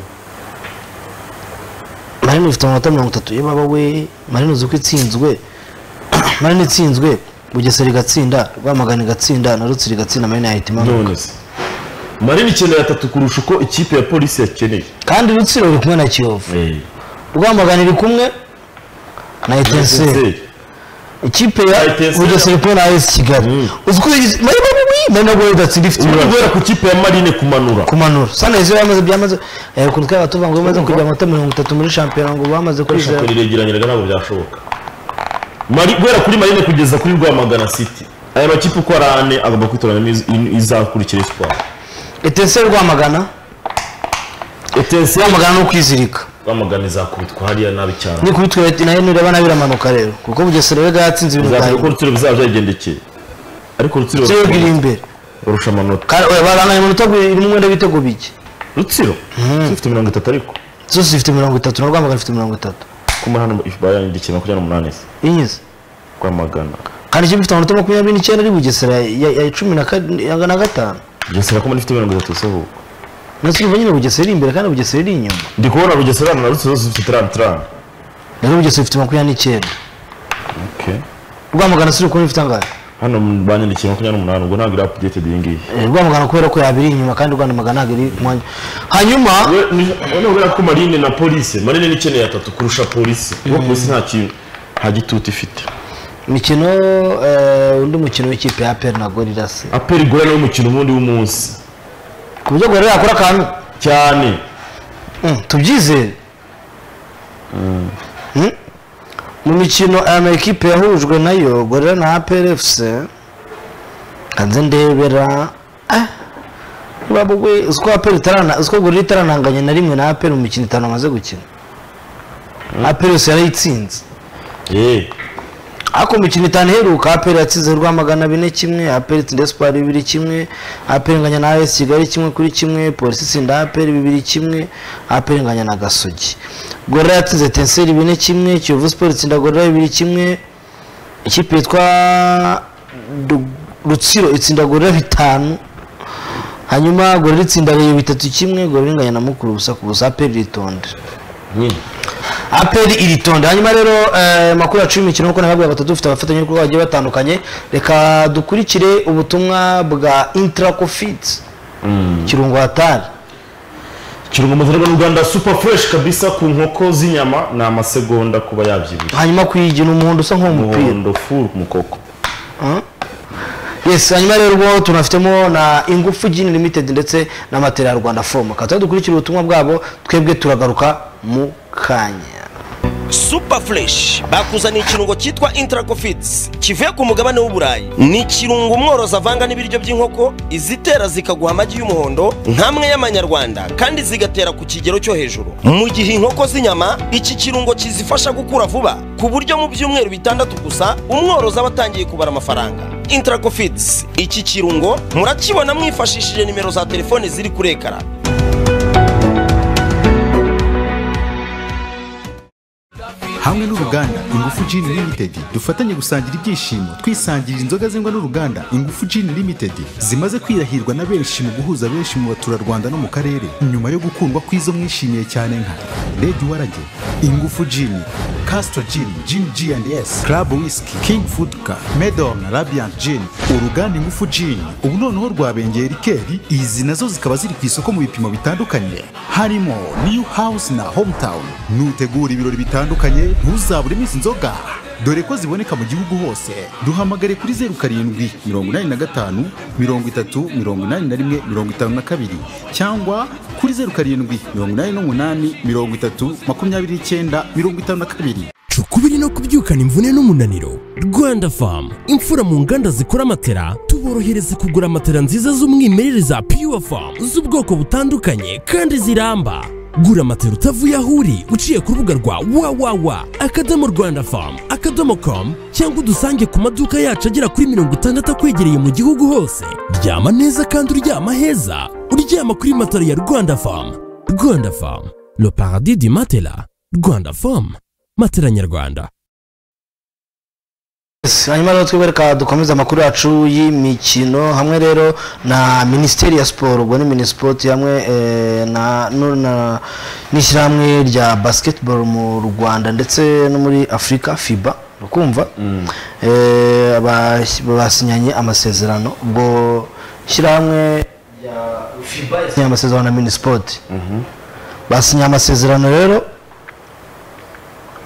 Speaker 1: marine ifite amanota 30 yababa we marine uzi ko itsinzwe marine itsinzwe Bugesera igatsinda Rwamagana igatsinda na Rutsiro igatsinda marine yahitimana
Speaker 2: marine ikeneye atatu kurusha uko ikipe ya polisi yakeneye
Speaker 1: kandi Rutsiro iri kumwe na Kiyovu Rwamagana iri kumwe na Etincelle ikipe ya Bugesera Sport na AS Kigali uziko Marine ngo idatsi rifite
Speaker 2: ubera ku kipe ya Marine kumanura
Speaker 1: sana izo byamaze kurutwa batuvuga ngo bamaze kujya amata 30 muri champion ngo bamaze kwizera
Speaker 2: kuriregeranyiraga ntabwo byashoboka gwera kuri Marine kugeza kuri Rwamagana City aya makipe uko arane agomba kwitoranya izakurikira Sport
Speaker 1: Etincelle Rwamagana no kwizirika
Speaker 2: Rwamagana izakubitwa hariya nabi cyane
Speaker 1: ni kubitwe nayo nireba nabiramanuka rero kuko Bugesera rega yatsinze ibintu
Speaker 2: byayo ko Rutsiro bizagendekeye ariko Rutsiro
Speaker 1: biri imbere
Speaker 2: urusha amanota
Speaker 1: baranganya amanota iri mu w'ibitego bike
Speaker 2: Rutsiro zifite 30 ariko
Speaker 1: zose zifite 30 na Rwamagana ifite 30
Speaker 2: kuma hano bayandikira 28
Speaker 1: inyize
Speaker 2: Rwamagana
Speaker 1: kandi cyo bifite amanota 29 ari Bugesera ya 15
Speaker 2: Bugesera ko ifite 30 soho
Speaker 1: Nasi nyine Bugesera imbere kandi Bugesera iri inyuma
Speaker 2: ndi kubona Bugesera na Rutsiro zifite 30
Speaker 1: rero Bugesera ifite 29
Speaker 2: okay
Speaker 1: Rwamagana siri ko ifite angahe
Speaker 2: hano banyandikiye 28 ubwo ntabwo updated yingiye
Speaker 1: Rwamagana kubera ko yabiri inyuma kandi Rwamagana ntabwo iri mwanya hanyuma
Speaker 2: none ubera ko Marine na Police Marine ni ikeneye 3 kurusha Police kuko Police nta kintu hagituti ifite
Speaker 1: mikino undi mukino w'ikipe ya APR na Gorillas
Speaker 2: APR Gorilla no mukino mundi w'umunsi
Speaker 1: kubyo Gorilla yakora kantu
Speaker 2: cyane
Speaker 1: tubyizere mu mikino aya makipe yahujwe nayo Gorilla na APR FC kanze ndebera babugwe usko APR usko Gorilla itarananganye na rimwe na APR mu mikino 5 amaze gukina APR FC yarayitsinze ako mikino 5 heruka APR yatsinze Rwamagana 4-1 APR itsinda Espoir 2-1 APR nganya na AS Kigali 1-1 Police itsinda APR 2-1 APR nganya na Gasogi Gorilla yatsinze Etincelle 4-1 Kiyovu Sport itsinda Gorilla 2-1 ikipe yitwa Rutsiro itsinda Gorilla 5 hanyuma Gorilla itsinda Rayon 3-1 Gorilla nganya na Mukuru busa ku busa APR ritonde APR iritonde hanyuma rero makuru ya 10 mikino uko nababwiye batatu dufite abafatanye ko bagiye batandukanye reka dukurikire ubutumwa bwa Intracofit kirungo hatari
Speaker 2: kirungo muzareba n'u Rwanda super fresh kabisa ku nkoko z'inyama na amasegonda kuba yabyibira
Speaker 1: hanyuma kuyigina umuhondo usa nk'umupira
Speaker 2: umuhondo full mukoko
Speaker 1: yes hanyuma rero ubwo tunafitemo na Ingufu Gin Limited ndetse na Material Rwanda Form kata dukurikira ubutumwa bwabo twebwe turagaruka mu kanya
Speaker 3: Super Fresh bakuzaniye ikirungo cyitwa Intracofits kivuye ku mugabane w'Uburayi ni ikirungo umworoza avanga n'ibiryo by'inkoko izitera zikaguha amagi y'umuhondo nkamwe y'amanyarwanda kandi zigatera ku kigero cyo hejuru mu gihe inkoko z'inyama iki kirungo kizifasha gukura vuba ku buryo mu byumweru 6 gusa umworoza abatangiye kubara amafaranga Intracofits iki kirungo murakibona mwifashishije nimero za telefone ziri kuri ekara
Speaker 4: hamwe n'uruganda Ingufu Gin Limited dufatanye gusangira ibyishimo twisangirira inzoga zengwa n'uruganda Ingufu Gin Limited zimaze kwirahirwa na benshi mu guhuza benshi mu baturarwanda no mu karere nyuma yo gukundwa kwizo mwishimiye cyane nka Red Warage Ingufu Gin Castro Gin Gin G&S Club Whisky King Food Car Medon Radiant Gin uruganda Ingufu Gin ubu noneho rwabengeye rikeri izi nazo zikaba ziri ku isoko mu bipimo bitandukanye harimo New House na Hometown nutegura ibirori bitandukanye ntuzabure iminsi inzoga dore ko ziboneka mu gihugu hose duhamagare kuri 0785 30 81 cyangwa kuri 0788 30 29
Speaker 5: Cukubiri no kubyukana imvune n'umunaniro Rwanda Farm imfura mu nganda zikora matera tuborohereza kugura matera nziza z'umwimerere za Pure Farm z'ubwoko butandukanye kandi ziramba gura matera utavuye aho uri uciye ku rubuga rwa www.rwandafarm.com cyangwa udusange ku maduka yacu agera kuri 60 kwegereye mu gihugu hose ryama neza kandi uryama heza uryama kuri matera ya Rwanda Farm le paradis du matelas Rwanda Farm matera nyarwanda
Speaker 1: hanyuma rero twebereka dukomeza amakuru yacu y'imikino hamwe rero na Ministeri ya Sport ubwo ni Minisport hamwe na n'ishyirahamwe rya basketball mu Rwanda ndetse no muri Afrika FIBA ukumva basinyanye amasezerano ubwo shyirahamwe ya FIBA yasinyanye amasezerano na Minisport basinyanye amasezerano rero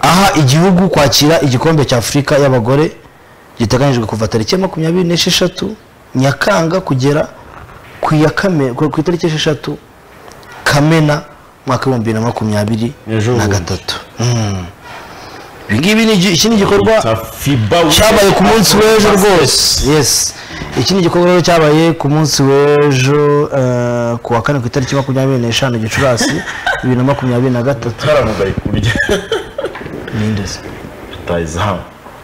Speaker 1: aha igihugu kwakira igikombe cya Afurika y'abagore giteganyijwe kuva tariki 26 Nyakanga kugera ku itariki 6 Kamena mwaka 2023. Ibingibi ni igikorwa cyabaye ku munsi w'ejo rwose. Yes, iki ni igikorwa cyabaye ku munsi w'ejo ku wa kane ku itariki 25 Gicurasi 2023.
Speaker 2: taramugaye kurya
Speaker 1: Nindese
Speaker 2: tayizamu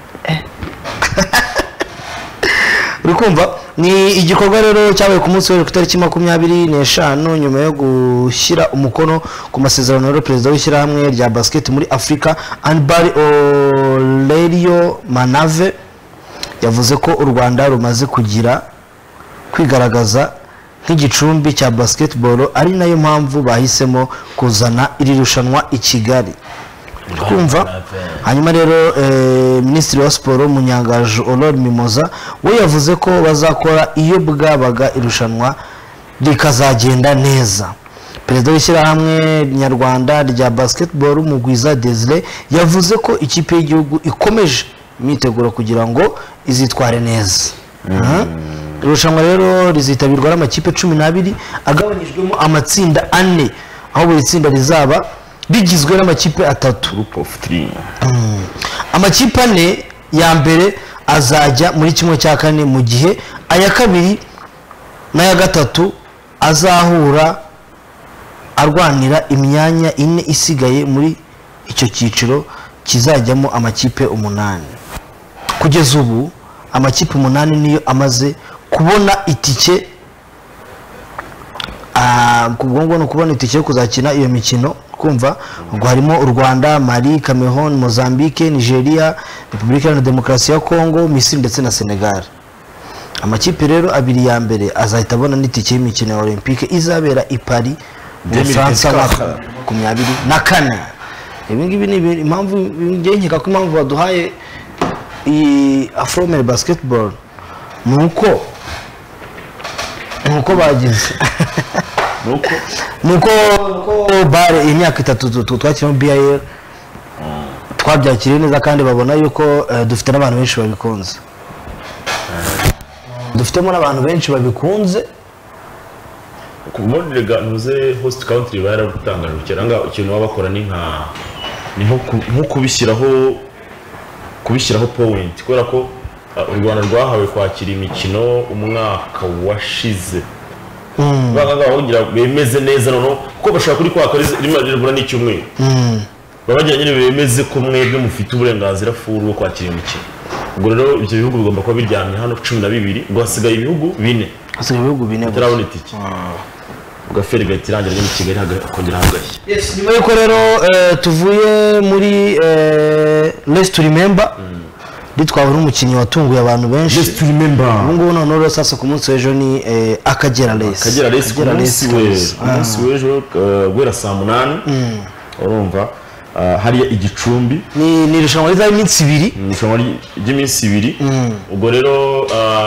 Speaker 1: urikumva ni igikorwa rero cyabaye ku munsi w'ejo ku itariki 25 nyuma yo gushyira umukono ku masezerano ya perezida w'ishyirahamwe rya basket muri Afrika Anbari Olerio Manave yavuze ko u Rwanda rumaze kwigaragaza nk'igicumbi cya basketball ari nayo mpamvu bahisemo kuzana iri rushanwa i Kigali. Kumva hanyuma rero Minisitiri wa Siporo Munyangaje Olor Mimoza we yavuze ko bazakora iyo bwabaga irushanwa rikazagenda neza. Perezida w'ishyirahamwe nyarwanda rya basketball Mugwiza Desire yavuze ko ikipe y'igihugu ikomeje imyiteguro kugira ngo izitware neza. Irushanwa rero rizitabirwa n'amakipe 12 agabanijwemo amatsinda 4 aho buri tsinda rizaba bigizwe n'amakipe 3
Speaker 2: group of 3.
Speaker 1: Amakipe 4 ya mbere azajya muri kimwe cya kane mu gihe aya kabiri n'aya gatatu azahura arwanira imyanya 4 isigaye muri icyo cyiciro kizajyamo amakipe 8. Kugeza ubu amakipe 8 niyo amaze kubona itike kubona itike yo kuzakina iyo mikino. Kumva ubwo harimo u Rwanda, Mali, Cameroon, Mozambique, Nigeria, Repubulika ya Demokarasi ya Kongo, Misiri ndetse na Senegal. Amakipe rero abiri ya mbere azahita abona n'itike y'imikino ya Olympique izabera i Paris mu Bufaransa 2024. Ibingibi ni impamvu ngengeka ko impamvu baduhaye i Afromel basketball nuko bagize nuko bare imyaka 3 twakiramo BIL twabyakiriye neza kandi babona yuko dufite n'abantu benshi babikunze. Dufitemo n'abantu benshi babikunze
Speaker 2: ku modega nuze host country baragutangaje cyangwa ikintu wabakora ni nko kubishyiraho point kubera ko u Rwanda rwahawe kwakira imikino umwaka washize bagaga hongira bemeze neza no ko bashaka kuri kwaka rimwe n'icyumweru babagira nyine bemeze ko mwebwe mufite uburenganzira furu kwakira imikino. Ubwo rero ibyo bihugu bigomba kuba biryamye hano 12 ngo hasigaye ibihugu 4 turabona itike ugaferi gatirangira mu Kigali hakongera hagashya.
Speaker 1: Yes, nyuma yuko rero tuvuye muri Let's to Remember ditwawe n'umukinnyi watunguye abantu benshi.
Speaker 2: Let's to Remember
Speaker 1: ubu ngubu none sasa ku munsi w'ejo ni Akagera Race
Speaker 2: umunsi w'ejo guhera saa 8 urumva hariya igicumbi
Speaker 1: ni irushanwa riza iminsi 2
Speaker 2: irushanwa ry'iminsi 2. ubwo rero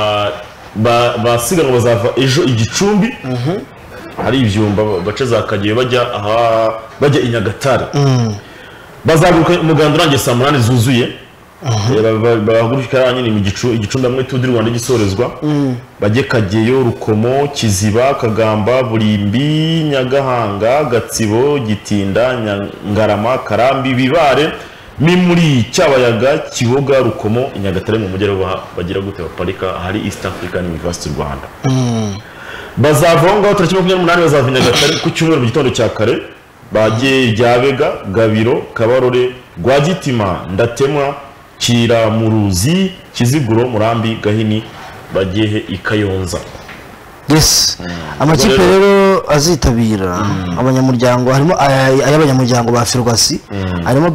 Speaker 2: basiganwa bazava ejo igicumbi hari ivyumba bace zakagiye bajya i Nyagatare bazaguruka umuganda urangiye saa 8 zuzuye bagurukira nyine mu igicumbi amwe tudi Rwanda gisorezwa bajye Kageyo, Rukomo, Kiziba, Kagamba, Burimbi, Nyagahanga, Gatsibo, Gitinda, Ngarama, Karambi, Bibare muri Cyabayaga, Kiboga, Rukomo, Nyagatare mu mujyi bagira gute baparika hari East African University Rwanda. Bazava ngo 38 bazava Nyagatare ku cyumweru mu gitondo cya kare bagiye Ryabega, Gabiro, Kabarore, Rwagitima, Ndatemwa, Kiramuruzi, Kiziguro, Murambi, Gahini bagiye Ikayonza.
Speaker 1: Yes, amakipe rero azitabira abanyamuryango harimo ay'abanyamuryango ba Ferwasi harimo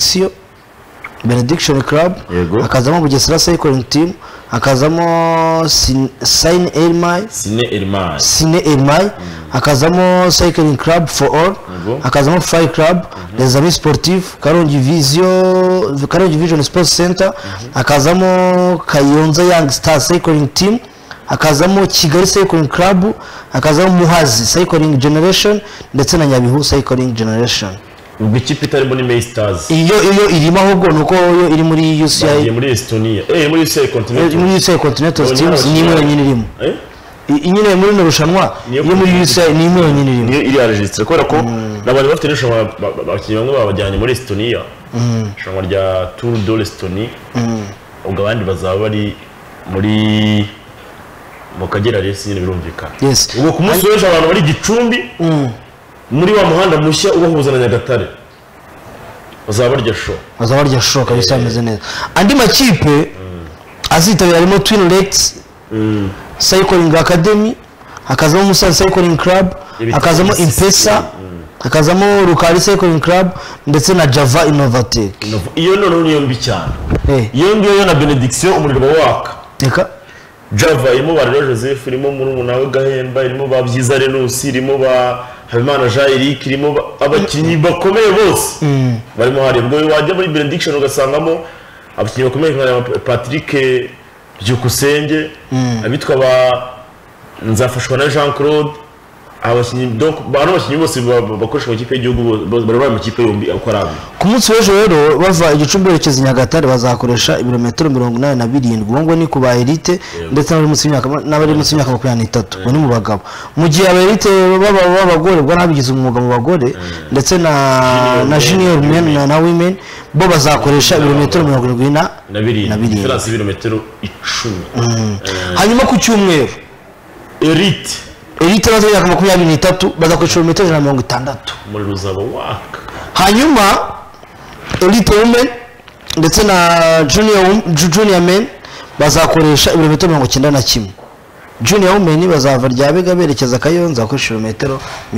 Speaker 1: Benediction Club, akazamo Bugesera Cycling Team, akazamo Sine Elmai, akazamo Cycling Club for All, akazamo Fly Club, Les Amis Sportifs, Karongi Vision Sports Center, akazamo Kayonza Young Star Cycling Team, akazamo Kigali Cycling Club, akazamo Muhazi Cycling Generation ndetse na Nyabihu Cycling Generation.
Speaker 2: ubwo ikipe itarimo ni May Stars
Speaker 1: iyo irimo ahubwo nuko yo iri muri UCI
Speaker 2: bagiye muri Estonia muri UCI Continental
Speaker 1: muri UCI Continental Teams ni imwe yonyine irimo inyine muri no rushanwa iyo muri UCI ni imwe yonyine irimo
Speaker 2: niyo iri register kubera ko n'abantu bafite n'ishamba abakinnyi bamwe babajyanye muri Estonia ishamba rya Tour de l'Estonie ubwo abandi bazaba bari muri mu Kagera Race nyine birumvikana ubwo ku munsi w'ejo abantu bari Gicumbi muri wa muhanda mushya ubahuza na Nyagatare bazaba barya show kabisa ameze neza andi makipe azitabira harimo Twin Lakes Cycling Academy hakazamo Musanze Cycling Club hakazamo Impesa hakazamo Rukari Cycling Club ndetse na Java Innovatech iyo none niyo mbi cyane iyo ngiyo na Benediction umuriro waka
Speaker 1: reka
Speaker 2: Java irimo ba Joseph irimo murumuna we Gahemba irimo ba Byiza Renus irimo ba Habimana Jean Eric irimo abakinnyi bakomeye bose barimo hari ubwo wajya muri Benediction ugasangamo abakinnyi bakomeye nka Patrick Byukusenge abitwa ba Nzafashwa na Jean Claude abakinnyi donc abakinnyi bose bakoresha mu kipe y'igihugu bari mu kipe yombi akora
Speaker 1: ku munsi w'ejo rero bava Igicumbi berekeza Nyagatare bazakoresha ibirometero 87 ubwo ni ku ba elite ndetse n'abari munsi y'imyaka 23 ngo ni mu bagabo mu gihe aba elite b'abagore bwo nabigize umwuga mu bagore ndetse na junior men na women bo bazakoresha ibirometero 72
Speaker 2: difference ibirometero 10
Speaker 1: hanyuma ku cyumweru elite bazajya ku 23 bazakoresha ibirometero 160
Speaker 2: muri ruzaba waka
Speaker 1: hanyuma elite women ndetse na junior men bazakoresha ibirometero 91 junior women bazava Ryabega berekeza Kayonza bakoresha ibirometero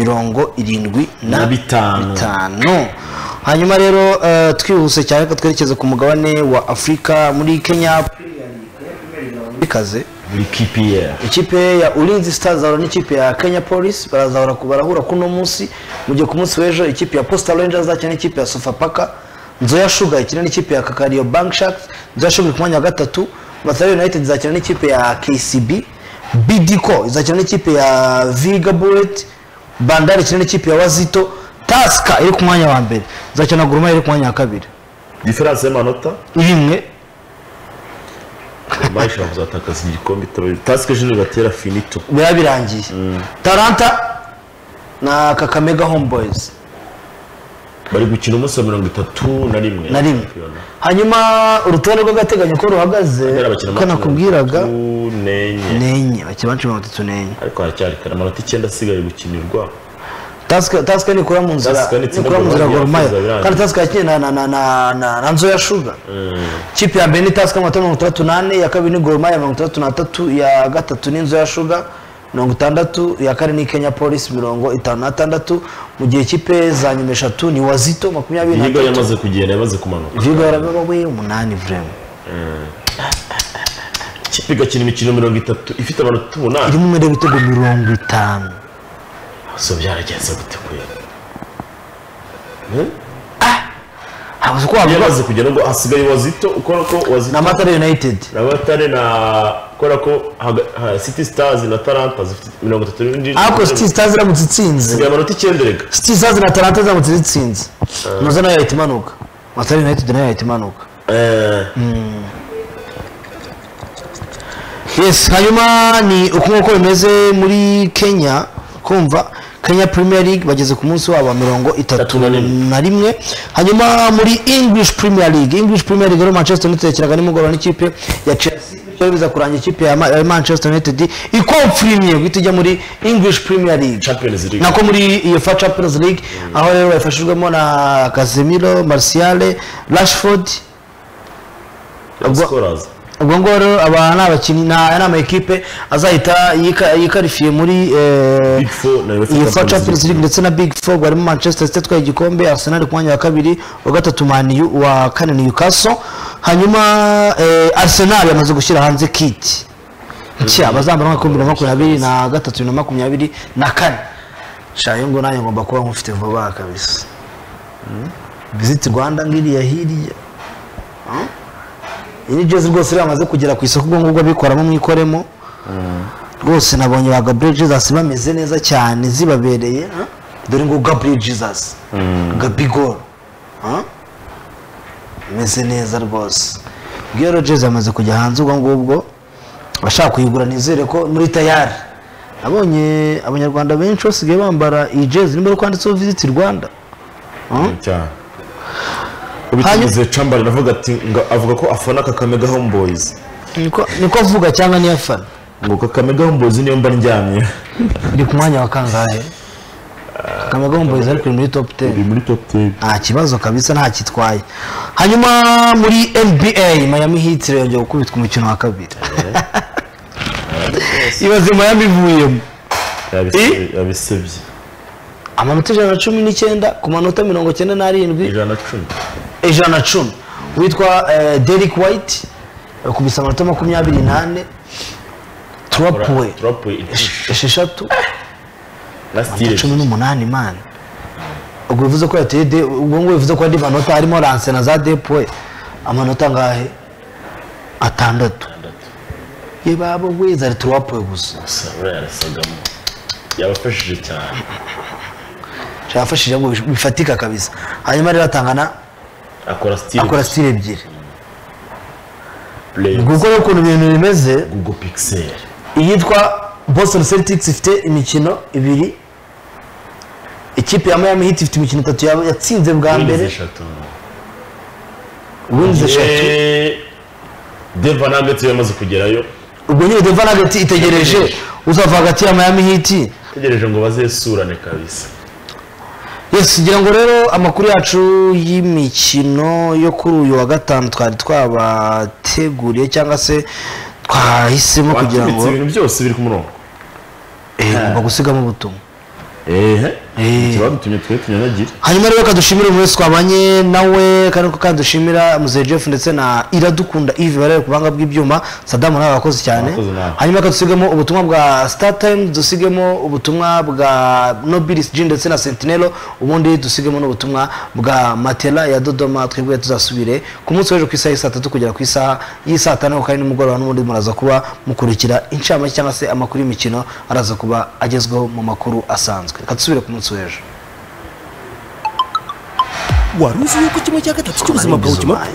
Speaker 1: 75 hanyuma rero twihuse cyane ko twerekeze ku mugabane wa Afrika muri Kenya ikaze
Speaker 2: muri
Speaker 1: ikipe ya Ulinzi Stars zahura n'ikipe ya Kenya Police barahura kuno munsi mu gihe ku munsi w'ejo ikipe ya Postal Rangers zakina n'ikipe ya Sofapaka Nzoya Sugar ikina n'ikipe ya Kakario Bank Sharks Nzoya Sugar ku mwanya wa gatatu Mathare United zakina n'ikipe ya KCB Bidco izakina n'ikipe ya Viga Bullet Bandari ikina n'ikipe ya Wazito Taska iri ku mwanya wa mbere zakina Guruma iri ku mwanya wa kabiri
Speaker 2: difference y'amanota
Speaker 1: imwe
Speaker 2: Maisha kuzatakaza igikombe Taska junior batera finito
Speaker 1: birangiye Taranta na Kakamega Homeboys
Speaker 2: bari gukina umunsi wa 31
Speaker 1: hanyuma urutonde rw'agateganyo ko ruhagaze ko nakubwiraga nenye bakibanci 34
Speaker 2: ariko haracyari kare amanota 9 asigaye gukinirwa
Speaker 1: Taska ni kura mu nzira Gormaya kandi Taska yakiye na Nzoya Sugar kipe ya Beni Taska 38 ya kabiri ni Gormaya 33 ya gatatu ni Nzoya Sugar 60 ya kane ni Kenya Police 56 mu gihe kipe za nyuma 3 ni Wazito 23
Speaker 2: Vigo yamaze kugenda yamaze kumanuka
Speaker 1: Vigo yarabawe 8 vrem
Speaker 2: kipe gakina imikino 30 ifite amanota 8
Speaker 1: iri mu mwenda w'ibitego 50
Speaker 2: so byarageze gute kwera
Speaker 1: habuze ko
Speaker 2: yamaze kugenda ngo hasigaye Wazito ukora ko Wazito
Speaker 1: na Mathare United
Speaker 2: na kora ko City Stars na Taranta zifite 30
Speaker 1: ako City Stars iramutse itsinze
Speaker 2: amanota 9 rega
Speaker 1: City Stars na Taranta zamutse itsinze noza nayo yahitimanuka Mathare United nayo yahitimanuka yes hanyuma ni uko bimeze muri Kenya kumva Kenya Premier League bageze ku munsi wabo 31 hanyuma muri English Premier League Manchester United yakiraga nimugoroba n'ikipe ya Chelsea bityo biza kurangira ikipe ya Manchester United ikonfirmye gutijya muri English Premier League nako muri UEFA Champions League aho rero bafashijwemo na Casemiro Martial Rashford ubwo ngoro abana abakinnyi n'ama equipe azahita yikarifiye muri UEFA Champions League ndetse na Big Four barimo Manchester City twaye igikombe Arsenal ku mwanya wa kabiri wa gatatu Man U wa kane Newcastle hanyuma Arsenal yamaze gushyira hanze kit nshya bazambara mu 2023 na gatatu na 2024 shayo ngo nayo ngomba kuba mufite vuba kabisa Visit Rwanda ngiri yahiriye ini jezi rwose bamaze kugera ku isoko ngubwo bikoramo mwikoremo rwose nabonye ba Gabriel Jesus bameze neza cyane zibabereye dore ngo Gabriel Jesus Gabigol meze neza rwose ubwo Rodgers amaze kujya hanze ubwo ngubwo bashaka kuyigura nizere ko muri tayari abonye abanyarwanda benshi basigaye bambara iyi jezi nimero kwanditseho Visit Rwanda
Speaker 2: cyane ubituze Chamberlain avuga ko afana Kakamega Homeboys
Speaker 1: niko avuga cyangwa ni afana
Speaker 2: ngo Kakamega Homeboys niyo mba ndyamye
Speaker 1: ndi ku mwanya wa kangahe Kakamega Homeboys ari muri top 10 nta kibazo kabisa nta kitwaye hanyuma muri NBA Miami Heat yongeye gukubitwa umukino wa kabiri ibaze Miami ivuyemo
Speaker 2: yabisebye
Speaker 1: amanota 119 ku manota 97 110 witwa Derrick White kubisa amanota 28 Tropwe esheshatu
Speaker 2: na style
Speaker 1: 18 man ubwo bivuze ko yateye ubwo ngo bivuze ko andi manota harimo lance na za depoe amanota ngahe atandatu ye babo gwiza ari Tropwe gusa
Speaker 2: yarasagamo yabafashije cyane
Speaker 1: cyafashije ngo bifatika kabisa hanyuma rero atangana akora style ebyiri Google ukuntu ibintu bimeze
Speaker 2: Google Pixel
Speaker 1: iyitwa Boston Celtics ifite imikino ibiri ikipe ya Miami Heat ifite imikino 3 yatsinze bwa mbere wins 3
Speaker 2: Denver Nuggets yamaze kugerayo
Speaker 1: ubwo nyine Denver Nuggets itegereje uzava hagati ya Miami Heat
Speaker 2: tegereje ngo bazesurane kabisa
Speaker 1: yes ngira ngo rero amakuru yacu y'imikino yo kuri uyu wa gatanu twari twabateguriye cyangwa se twahisemo kugira ngo
Speaker 2: ibintu byose biri ku murongo
Speaker 1: bagusigamo ubutumwa
Speaker 2: ikibazo tunyanagira
Speaker 1: hanyuma rero kadushimira umuntu wese twabanye nawe kandi kadushimira Muzehe Jeff ndetse na Iradukunda Yves barere kubanga bw'ibyuma Saddam nawe wakoze cyane hanyuma kadusigemo ubutumwa bwa Star Time dusigemo ubutumwa bwa Nobilis Jean ndetse na Sentinel ubundi dusigemo n'ubutumwa bwa Matela ya Dodoma twebwe tuzasubire ku munsi w'ejo ku isaha ya 3 kugera ku isaha y'isa 5 kandi nimugoroba n'ubundi muraza kuba mukurikira incama cyangwa se amakuru y'imikino araza kuba agezweho mu makuru asanzwe katusubire ku munsi w'ejo
Speaker 5: waruzi yuko kimwe cya gatatu cy'ubuzima bwawe kimwe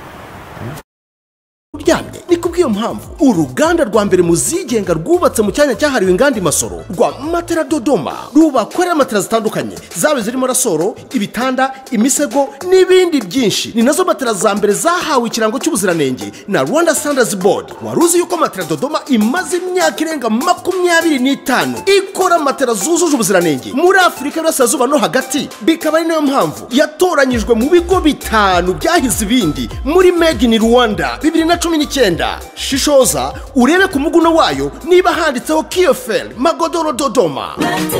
Speaker 5: uryamye ni kubw'iyo mpamvu uruganda rwa mbere mu zigenga rwubatse mu cyanya cyahariwe inganda Masoro rwa Matera Dodoma rubakorera matera zitandukanye zabe zirimo rasoro ibitanda imisego n'ibindi byinshi ni nazo matera za mbere zahawe ikirango cy'ubuziranenge na Rwanda Standards Board waruzi yuko Matera Dodoma imaze imyaka irenga 25 ikora matera zujuje ubuziranenge muri Afurika y'Iburasirazuba no hagati bikaba ari nayo mpamvu yatoranyijwe mu bigo 5 byahize ibindi muri Made in Rwanda 2019 shishoza urebe ku muguno wayo niba handitseho Kiofel Magodoro Dodoma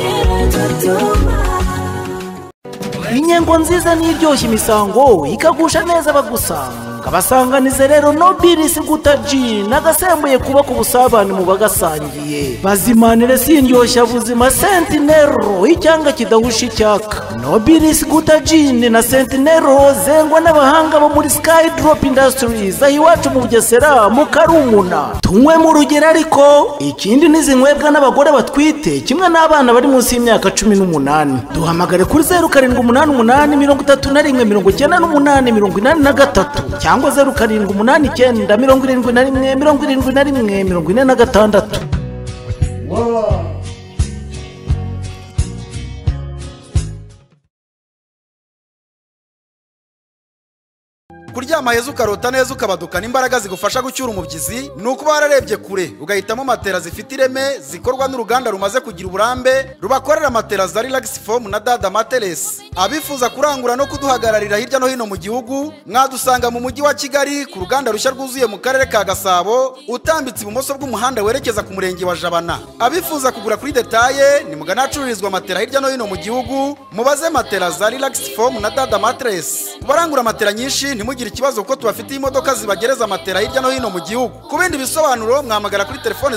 Speaker 5: inyengo nziza n'iryoshye imisango ikagusha neza bagusanga abasanganize rero Nobilis Gutaji nagasembuye kuba ku busabane mu bagasangiye bazimanire sindyoshya buzima Sentinel icyanga kidahusha icyaka Nobilis Gutaji na Sentinel zengwa n'abahanga bo muri Skydrop Industries ahiwacu mu Bugesera mu Karumuna tunywe mu rugero ariko ikindi nizinywebwa n'abagore batwite kimwe n'abana bari munsi y'imyaka 18 duhamagare kuri 0788 cyangwa 0789
Speaker 6: kuryama heza ukarota neza ukabadukana imbaraga zigufasha gucyura umubyizi ni ukuba wararebye kure ugahitamo matera zifite ireme zikorwa n'uruganda rumaze kugira uburambe rubakorera matera za Relax Foam na Dada Mattress abifuza kurangura no kuduhagararira hirya no hino mu gihugu mwadusanga mu mujyi wa Kigali ku ruganda rushya rwuzuye mu karere ka Gasabo utambitse ibumoso bw'umuhanda werekeza ku murenge wa Jabana abifuza kugura kuri detaye ni mugana acururizwa matera hirya no hino mu gihugu mubaze matera za Relax Foam na Dada Mattress barangura matera nyinshi ntimugire ikibazo ko tubafitiye imodoka zibagereza matera hirya no hino mu gihugu ku bindi bisobanuro mwamagara kuri telefone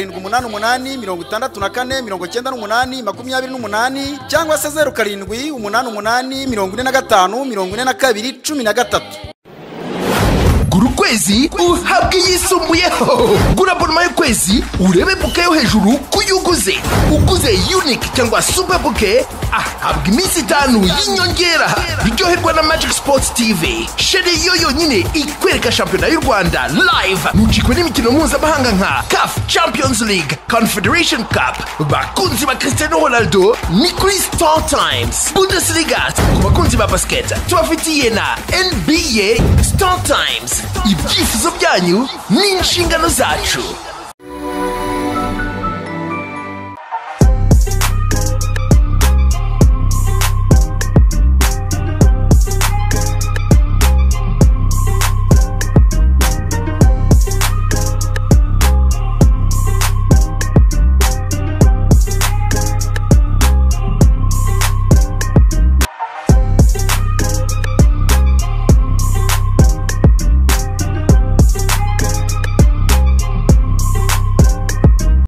Speaker 6: 0788 cyangwa se 0788 45 42 13
Speaker 7: gura ukwezi uhabwe yisumbuyeho. Gura abonema y'ukwezi urebe buke yo hejuru kuyuguze. Uguze unique cyangwa super buke ahabwa iminsi 5 y'inyongera. Ryoherwa na Magic Sports TV. Sheri yo yonyine ikwereka shampiyona y'u Rwanda live. Ntukikwe n'imikino mpuzamahanga nka CAF Champions League, Confederation Cup. Bakunzi ba Cristiano Ronaldo ni kuri Star Times. Bundesliga ku bakunzi ba basket tubafitiye na NBA Star Times. Ibyifuzo byanyu ni inshingano zacu.